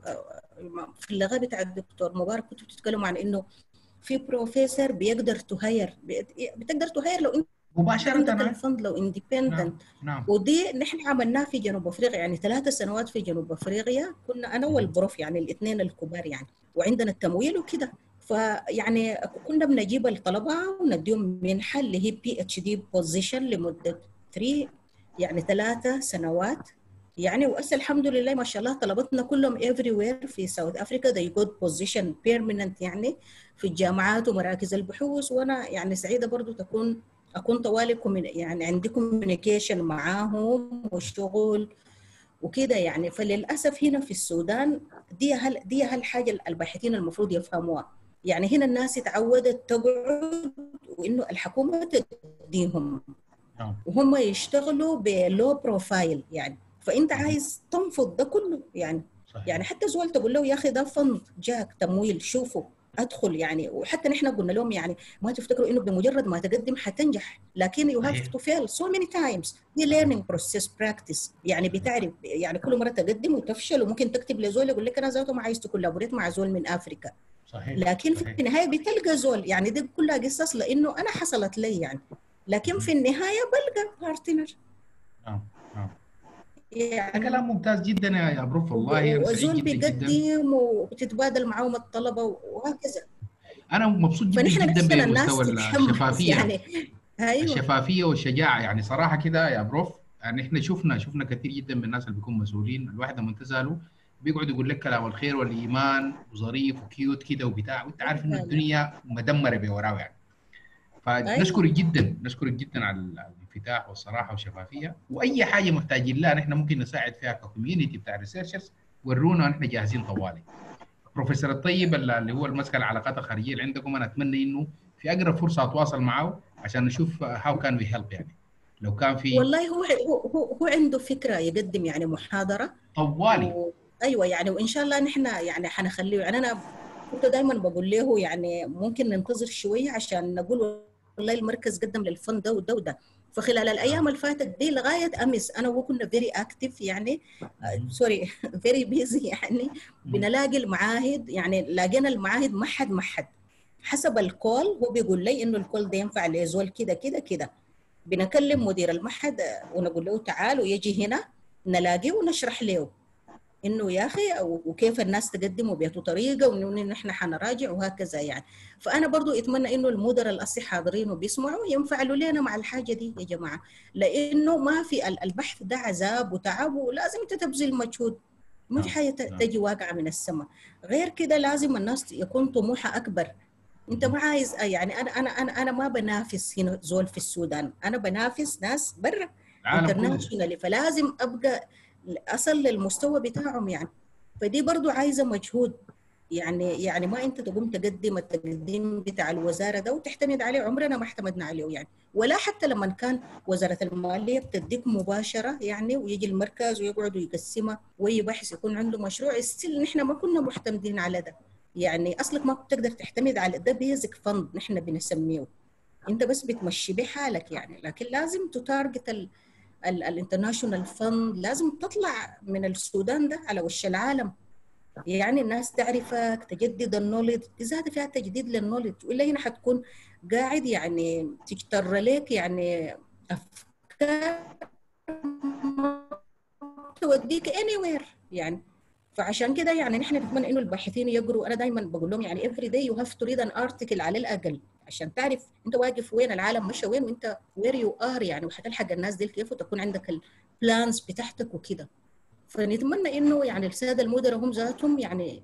في اللغه بتاع الدكتور مبارك كنتوا بتتكلموا عن انه في بروفيسور بيقدر بتقدر تهير لو انت مباشره عندك الفند لو اندبندنت. نعم. ودي نحن عملناه في جنوب افريقيا يعني 3 سنوات في جنوب افريقيا كنا انا والبروف يعني الاثنين الكبار يعني، وعندنا التمويل وكده. فيعني كنا بنجيب الطلبه ونديهم منحه اللي هي PhD بوزيشن لمده 3 سنوات يعني. وأسا الحمد لله ما شاء الله طلبتنا كلهم everywhere في ساوث أفريقيا they got position permanent يعني في الجامعات ومراكز البحوث. وأنا يعني سعيدة برضو أكون طوالي يعني عندي communication معاهم وشغل وكده يعني. فللأسف هنا في السودان دي هالحاجة الباحثين المفروض يفهموها يعني. هنا الناس اتعودت تقعد وإنه الحكومة تديهم وهم يشتغلوا بلو بروفايل يعني. فانت عايز تنفض ده كله يعني. صحيح. يعني حتى زول تقول له يا اخي ده فند جاك تمويل شوفوا ادخل يعني. وحتى نحن قلنا لهم يعني ما تفتكروا انه بمجرد ما تقدم حتنجح، لكن you have to fail so many times. دي learning process practice يعني. بتعرف يعني كل مره تقدم وتفشل وممكن تكتب لزول يقول لك انا ذاته ما عايز تكولابوريت مع زول من افريقيا. صحيح. لكن صحيح. في النهايه بتلقى زول يعني. دي كلها قصص لانه انا حصلت لي يعني. لكن في النهايه بلقى بارتنر. يعني كلام ممتاز جدا يا بروف والله. وزول بيقدم وبتتبادل معاهم الطلبه وهكذا. انا مبسوط جدا جدا بمستوى الشفافيه يعني. أيوة. الشفافيه والشجاعه يعني صراحه كده يا بروف. يعني احنا شفنا كثير جدا من الناس اللي بيكونوا مسؤولين، الواحد لما تساله بيقعد يقول لك كلام الخير والايمان وظريف وكيوت كده وبتاع، وانت عارف انه الدنيا مدمره بوراه يعني. فنشكرك جدا على الانفتاح والصراحه والشفافيه، واي حاجه محتاجين لها نحن ممكن نساعد فيها ككوميونتي بتاع ريسيرشرز ورونا نحن جاهزين طوالي. بروفيسور الطيب اللي هو المسك العلاقات الخارجيه اللي عندكم، انا اتمنى انه في اقرب فرصه اتواصل معه عشان نشوف هاو كان وي هيلب يعني. لو كان في والله هو عنده فكره يقدم يعني محاضره طوالي. ايوه يعني. وان شاء الله نحن يعني حنخليه يعني. انا كنت دائما بقول له يعني ممكن ننتظر شويه عشان نقول والله المركز قدم للفند ده وده وده. فخلال الايام اللي فاتت دي لغايه امس انا وهو كنا فيري اكتف يعني سوري فيري بيزي يعني. بنلاقي المعاهد يعني لاقينا المعاهد محد حسب الكول. هو بيقول لي انه الكول ده ينفع لزول كده كده كده. بنكلم مدير المعهد ونقول له تعال ويجي هنا نلاقيه ونشرح له انه يا اخي وكيف الناس تقدموا بيته طريقه وانه نحن حنراجع وهكذا يعني. فانا برضو اتمنى انه المدراء الاصلي حاضرين وبيسمعوا ينفعلوا لنا مع الحاجه دي يا جماعه، لانه ما في البحث ده عذاب وتعب ولازم انت تبذل مجهود، مش حاجه تجي واقعه من السماء. غير كده لازم الناس يكون طموحها اكبر. انت ما عايز يعني انا ما بنافس هنا زول في السودان، انا بنافس ناس برا انترناشونالي، فلازم ابقى اصل للمستوى بتاعهم يعني. فدي برضو عايزه مجهود يعني ما انت تقوم تقدم التقديم بتاع الوزاره ده وتعتمد عليه، عمرنا ما اعتمدنا عليه يعني. ولا حتى لما كان وزاره الماليه بتديك مباشره يعني ويجي المركز ويقعدوا يقسمها واي بحث يكون عنده مشروع ستيل نحن ما كنا معتمدين على ده يعني. اصلك ما بتقدر تعتمد على ده، بيزك فند نحن بنسميه، انت بس بتمشي بحالك يعني. لكن لازم تتارجت الانترناشونال فند، لازم تطلع من السودان ده على وش العالم يعني. الناس تعرفك، تجدد النولج، زاد فيها تجديد للنولج، والا هنا حتكون قاعد يعني تجتر لك يعني افكار توديك anywhere يعني. فعشان كده يعني نحن نتمنى انه الباحثين يقروا. انا دائما بقول لهم يعني every day you have to read an article على الاقل عشان تعرف انت واقف وين، العالم مشى وين، وانت where you are يعني، وحتلحق الناس دي كيف، وتكون عندك البلانز بتاعتك وكده. فنتمنى انه يعني الساده المدراء هم ذاتهم يعني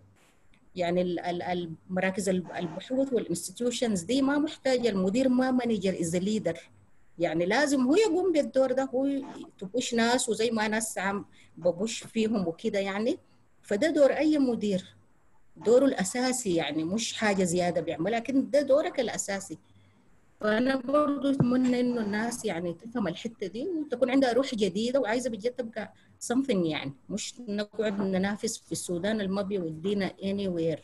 المراكز البحوث والانستتيوشنز دي ما محتاجه المدير، ما مانجر از ليدر يعني. لازم هو يقوم بالدور ده، هو تبوش ناس وزي ما ناس عم ببوش فيهم وكده يعني. فده دور اي مدير، دوره الاساسي يعني، مش حاجه زياده بيعملها، لكن ده دورك الاساسي. فانا برضو اتمنى انه الناس يعني تفهم الحته دي وتكون عندها روح جديده وعايزه بجد تبقى something يعني، مش نقعد ننافس في السودان اللي ما بيودينا anywhere.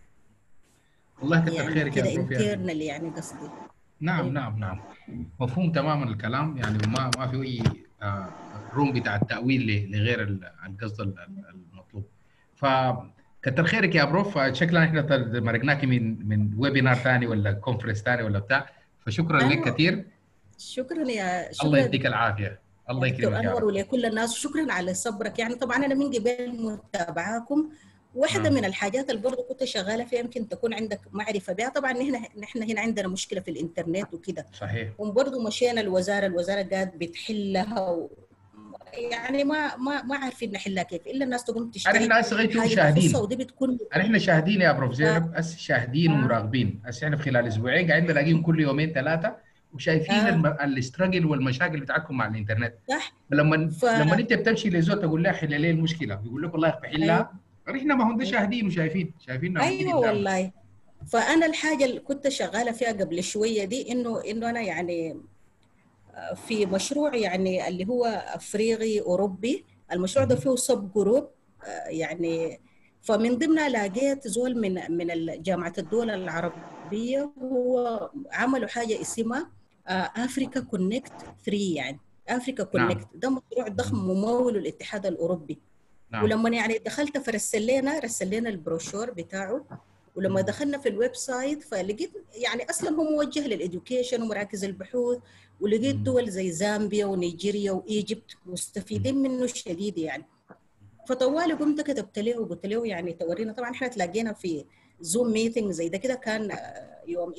والله كتر يعني خيرك يا كده بروف يعني. internal يعني قصدي. نعم مفهوم تماما الكلام يعني، وما في اي روم بتاع التاويل لغير القصد المطلوب. فكتر خيرك يا بروف. شكلنا احنا مرقناك من ويبينار ثاني ولا كونفرنس ثاني ولا بتاع، فشكرا لك كثير. شكرا الله يديك العافيه. الله يكرمك دكتور انور ولكل الناس، شكرا على صبرك يعني. طبعا انا من قبل متابعاكم، واحده من الحاجات اللي برضه كنت شغاله فيها يمكن تكون عندك معرفه بها. طبعا نحن هنا عندنا مشكله في الانترنت وكده، صحيح، وبرضه مشينا الوزاره قاعد بتحلها يعني ما عارفين نحلها كيف الا الناس تقوم تشتري حاجه تخصها، ودي بتكون احنا شاهدين يا بروف زينب، شاهدين ومراقبين. احنا في خلال اسبوعين قاعدين نلاقيهم كل يومين ثلاثه وشايفين الاستراجل والمشاكل بتاعتكم مع الانترنت. صح. لما انت بتمشي لزول تقول لها حل لي المشكله، بيقول لك والله بحلها. احنا ما هم ده شاهدين وشايفين ايوه والله. فانا الحاجه اللي كنت شغاله فيها قبل شويه دي انه انا يعني في مشروع يعني اللي هو افريقي اوروبي. المشروع ده فيه سب جروب يعني، فمن ضمنها لقيت زول من جامعه الدول العربيه، هو عملوا حاجه اسمها افريكا كونكت 3 يعني. افريكا كونكت ده مشروع ضخم ممول الاتحاد الاوروبي. ولما يعني دخلت فرسل لنا البروشور بتاعه، ولما دخلنا في الويب سايت فلقيت يعني اصلا هو موجه للإدوكيشن ومراكز البحوث، ولقيت دول زي زامبيا ونيجيريا وايجيبت مستفيدين منه شديد يعني. فطوالي قمت كتبت له وقلت له يعني تورينا. طبعا احنا تلاقينا في زوم ميتنج زي ده كده، كان يوم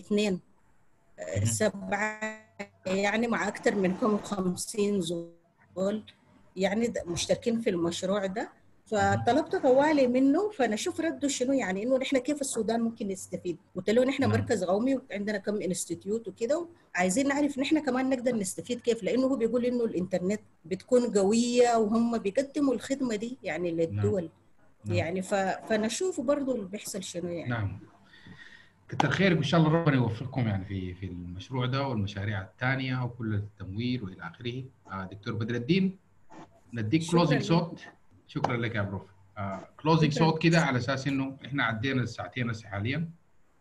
2/7 يعني، مع اكثر من 50 زول يعني مشتركين في المشروع ده. فطلبت طوالي منه، فنشوف رده شنو يعني، انه نحن كيف السودان ممكن نستفيد. قلت له نحن مركز قومي وعندنا كم انستيتيوت وكده، وعايزين نعرف نحن كمان نقدر نستفيد كيف، لانه هو بيقول انه الانترنت بتكون قويه وهم بيقدموا الخدمه دي يعني للدول. يعني فنشوف برضه اللي بيحصل شنو يعني. كتر خيرك وان شاء الله ربنا يوفقكم يعني في المشروع ده والمشاريع الثانيه وكل التمويل والى اخره. دكتور بدر الدين، نديك كلوزنج صوت. شكرا لك يا بروف. كلوزنج صوت كده على اساس انه احنا عدينا الساعتين هسه حاليا.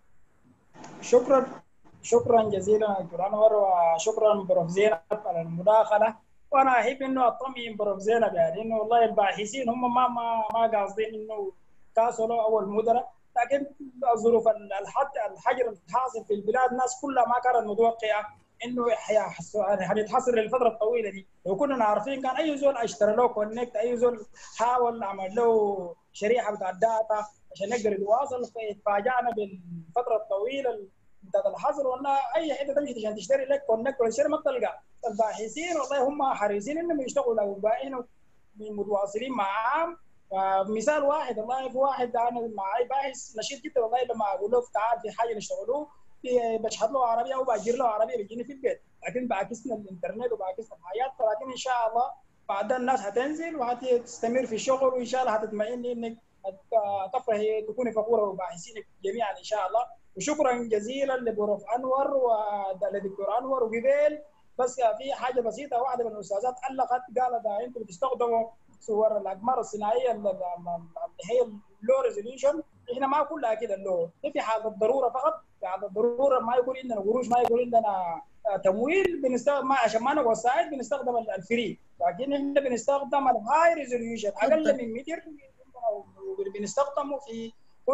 شكرا جزيلا دكتور انور، وشكرا بروف زينب على المداخله. وانا احب انه اطمئن بروف زينب يعني انه والله الباحثين هم ما قاصدين انه كاسلوا اول مدراء، لكن ظروف الحجر الحاصل في البلاد الناس كلها ما كانت متوقعه انه حنتحصر للفتره الطويله دي. لو كنا عارفين كان اي زول اشترى له كونكت، اي زول حاول عمل له شريحه بتاع الداتا عشان يقدر يتواصل، فاتفاجئنا بالفتره الطويله بتاعت الحظر. ولا اي حته تمشي عشان تشتري لك كونكت ولا تشتري ما تلقى. الباحثين والله هم حريصين انهم يشتغلوا لو باقيين متواصلين معاهم. فمثال واحد والله، في واحد انا معي باحث نشيط جدا والله، لما اقول له تعال في حاجه نشتغلوه بشحن له عربيه او باجر له عربيه بيجيني في البيت، لكن بعكسنا الانترنت وبعكسنا الحياه. ولكن ان شاء الله بعد الناس هتنزل وهتستمر في الشغل، وان شاء الله هتطمئن انك تفرحي تكوني فخوره بباحثينك جميعا ان شاء الله. وشكرا جزيلا لبروف انور ولدكتور انور. وقبل بس في حاجه بسيطه، واحده من الاستاذات علقت قالت انتم بتستخدموا صور الاقمار الصناعيه اللي هي اللو ريزوليوشن. احنا ما كلها كده اللو، في حاله الضروره فقط. في حاله الضروره ما يكون عندنا قروش، ما يكون عندنا تمويل، بنستخدم عشان ما نبغى سايد بنستخدم الفري. لكن احنا بنستخدم الهاي ريزوليوشن اقل من متر، بنستخدمه في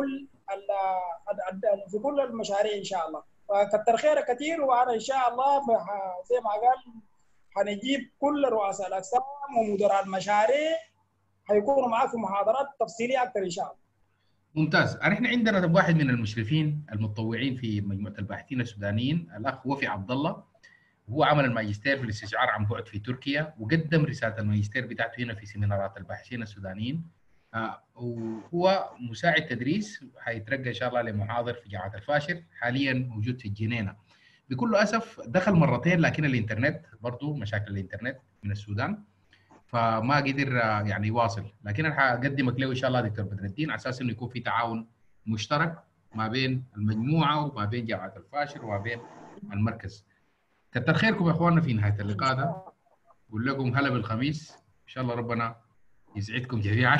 كل المشاريع ان شاء الله. فكتر خيرك كثير. وانا ان شاء الله زي ما قال حنجيب كل رؤساء الاقسام ومدراء المشاريع حيكونوا معاك في محاضرات تفصيليه اكثر ان شاء الله. ممتاز. احنا عندنا واحد من المشرفين المتطوعين في مجموعه الباحثين السودانيين، الاخ وفي عبد الله. هو عمل الماجستير في الاستشعار عن بعد في تركيا، وقدم رساله الماجستير بتاعته هنا في سيمينارات الباحثين السودانيين. وهو مساعد تدريس، حيترقى ان شاء الله لمحاضر في جامعه الفاشر، حاليا موجود في الجنينه. بكل اسف دخل مرتين، لكن الانترنت برضه مشاكل الانترنت من السودان، فما قدر يعني يواصل. لكن انا حقدمك له ان شاء الله دكتور بدر الدين، على اساس انه يكون في تعاون مشترك ما بين المجموعه وما بين جامعه الفاشر وما بين المركز. كتر خيركم يا اخواننا في نهايه اللقاء ده. بقول لكم هلا بالخميس ان شاء الله، ربنا يسعدكم جميعا.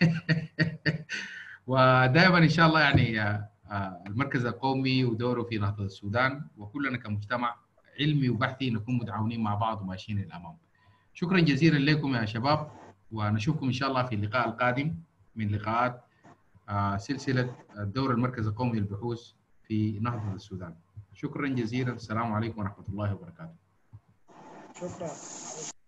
ودائما ان شاء الله يعني المركز القومي ودوره في نهضه السودان، وكلنا كمجتمع علمي وبحثي نكون متعاونين مع بعض وماشيين للامام. شكرا جزيلا لكم يا شباب، ونشوفكم ان شاء الله في اللقاء القادم من لقاءات سلسله دور المركز القومي للبحوث في نهضه السودان. شكرا جزيلا، السلام عليكم ورحمه الله وبركاته. شكرا.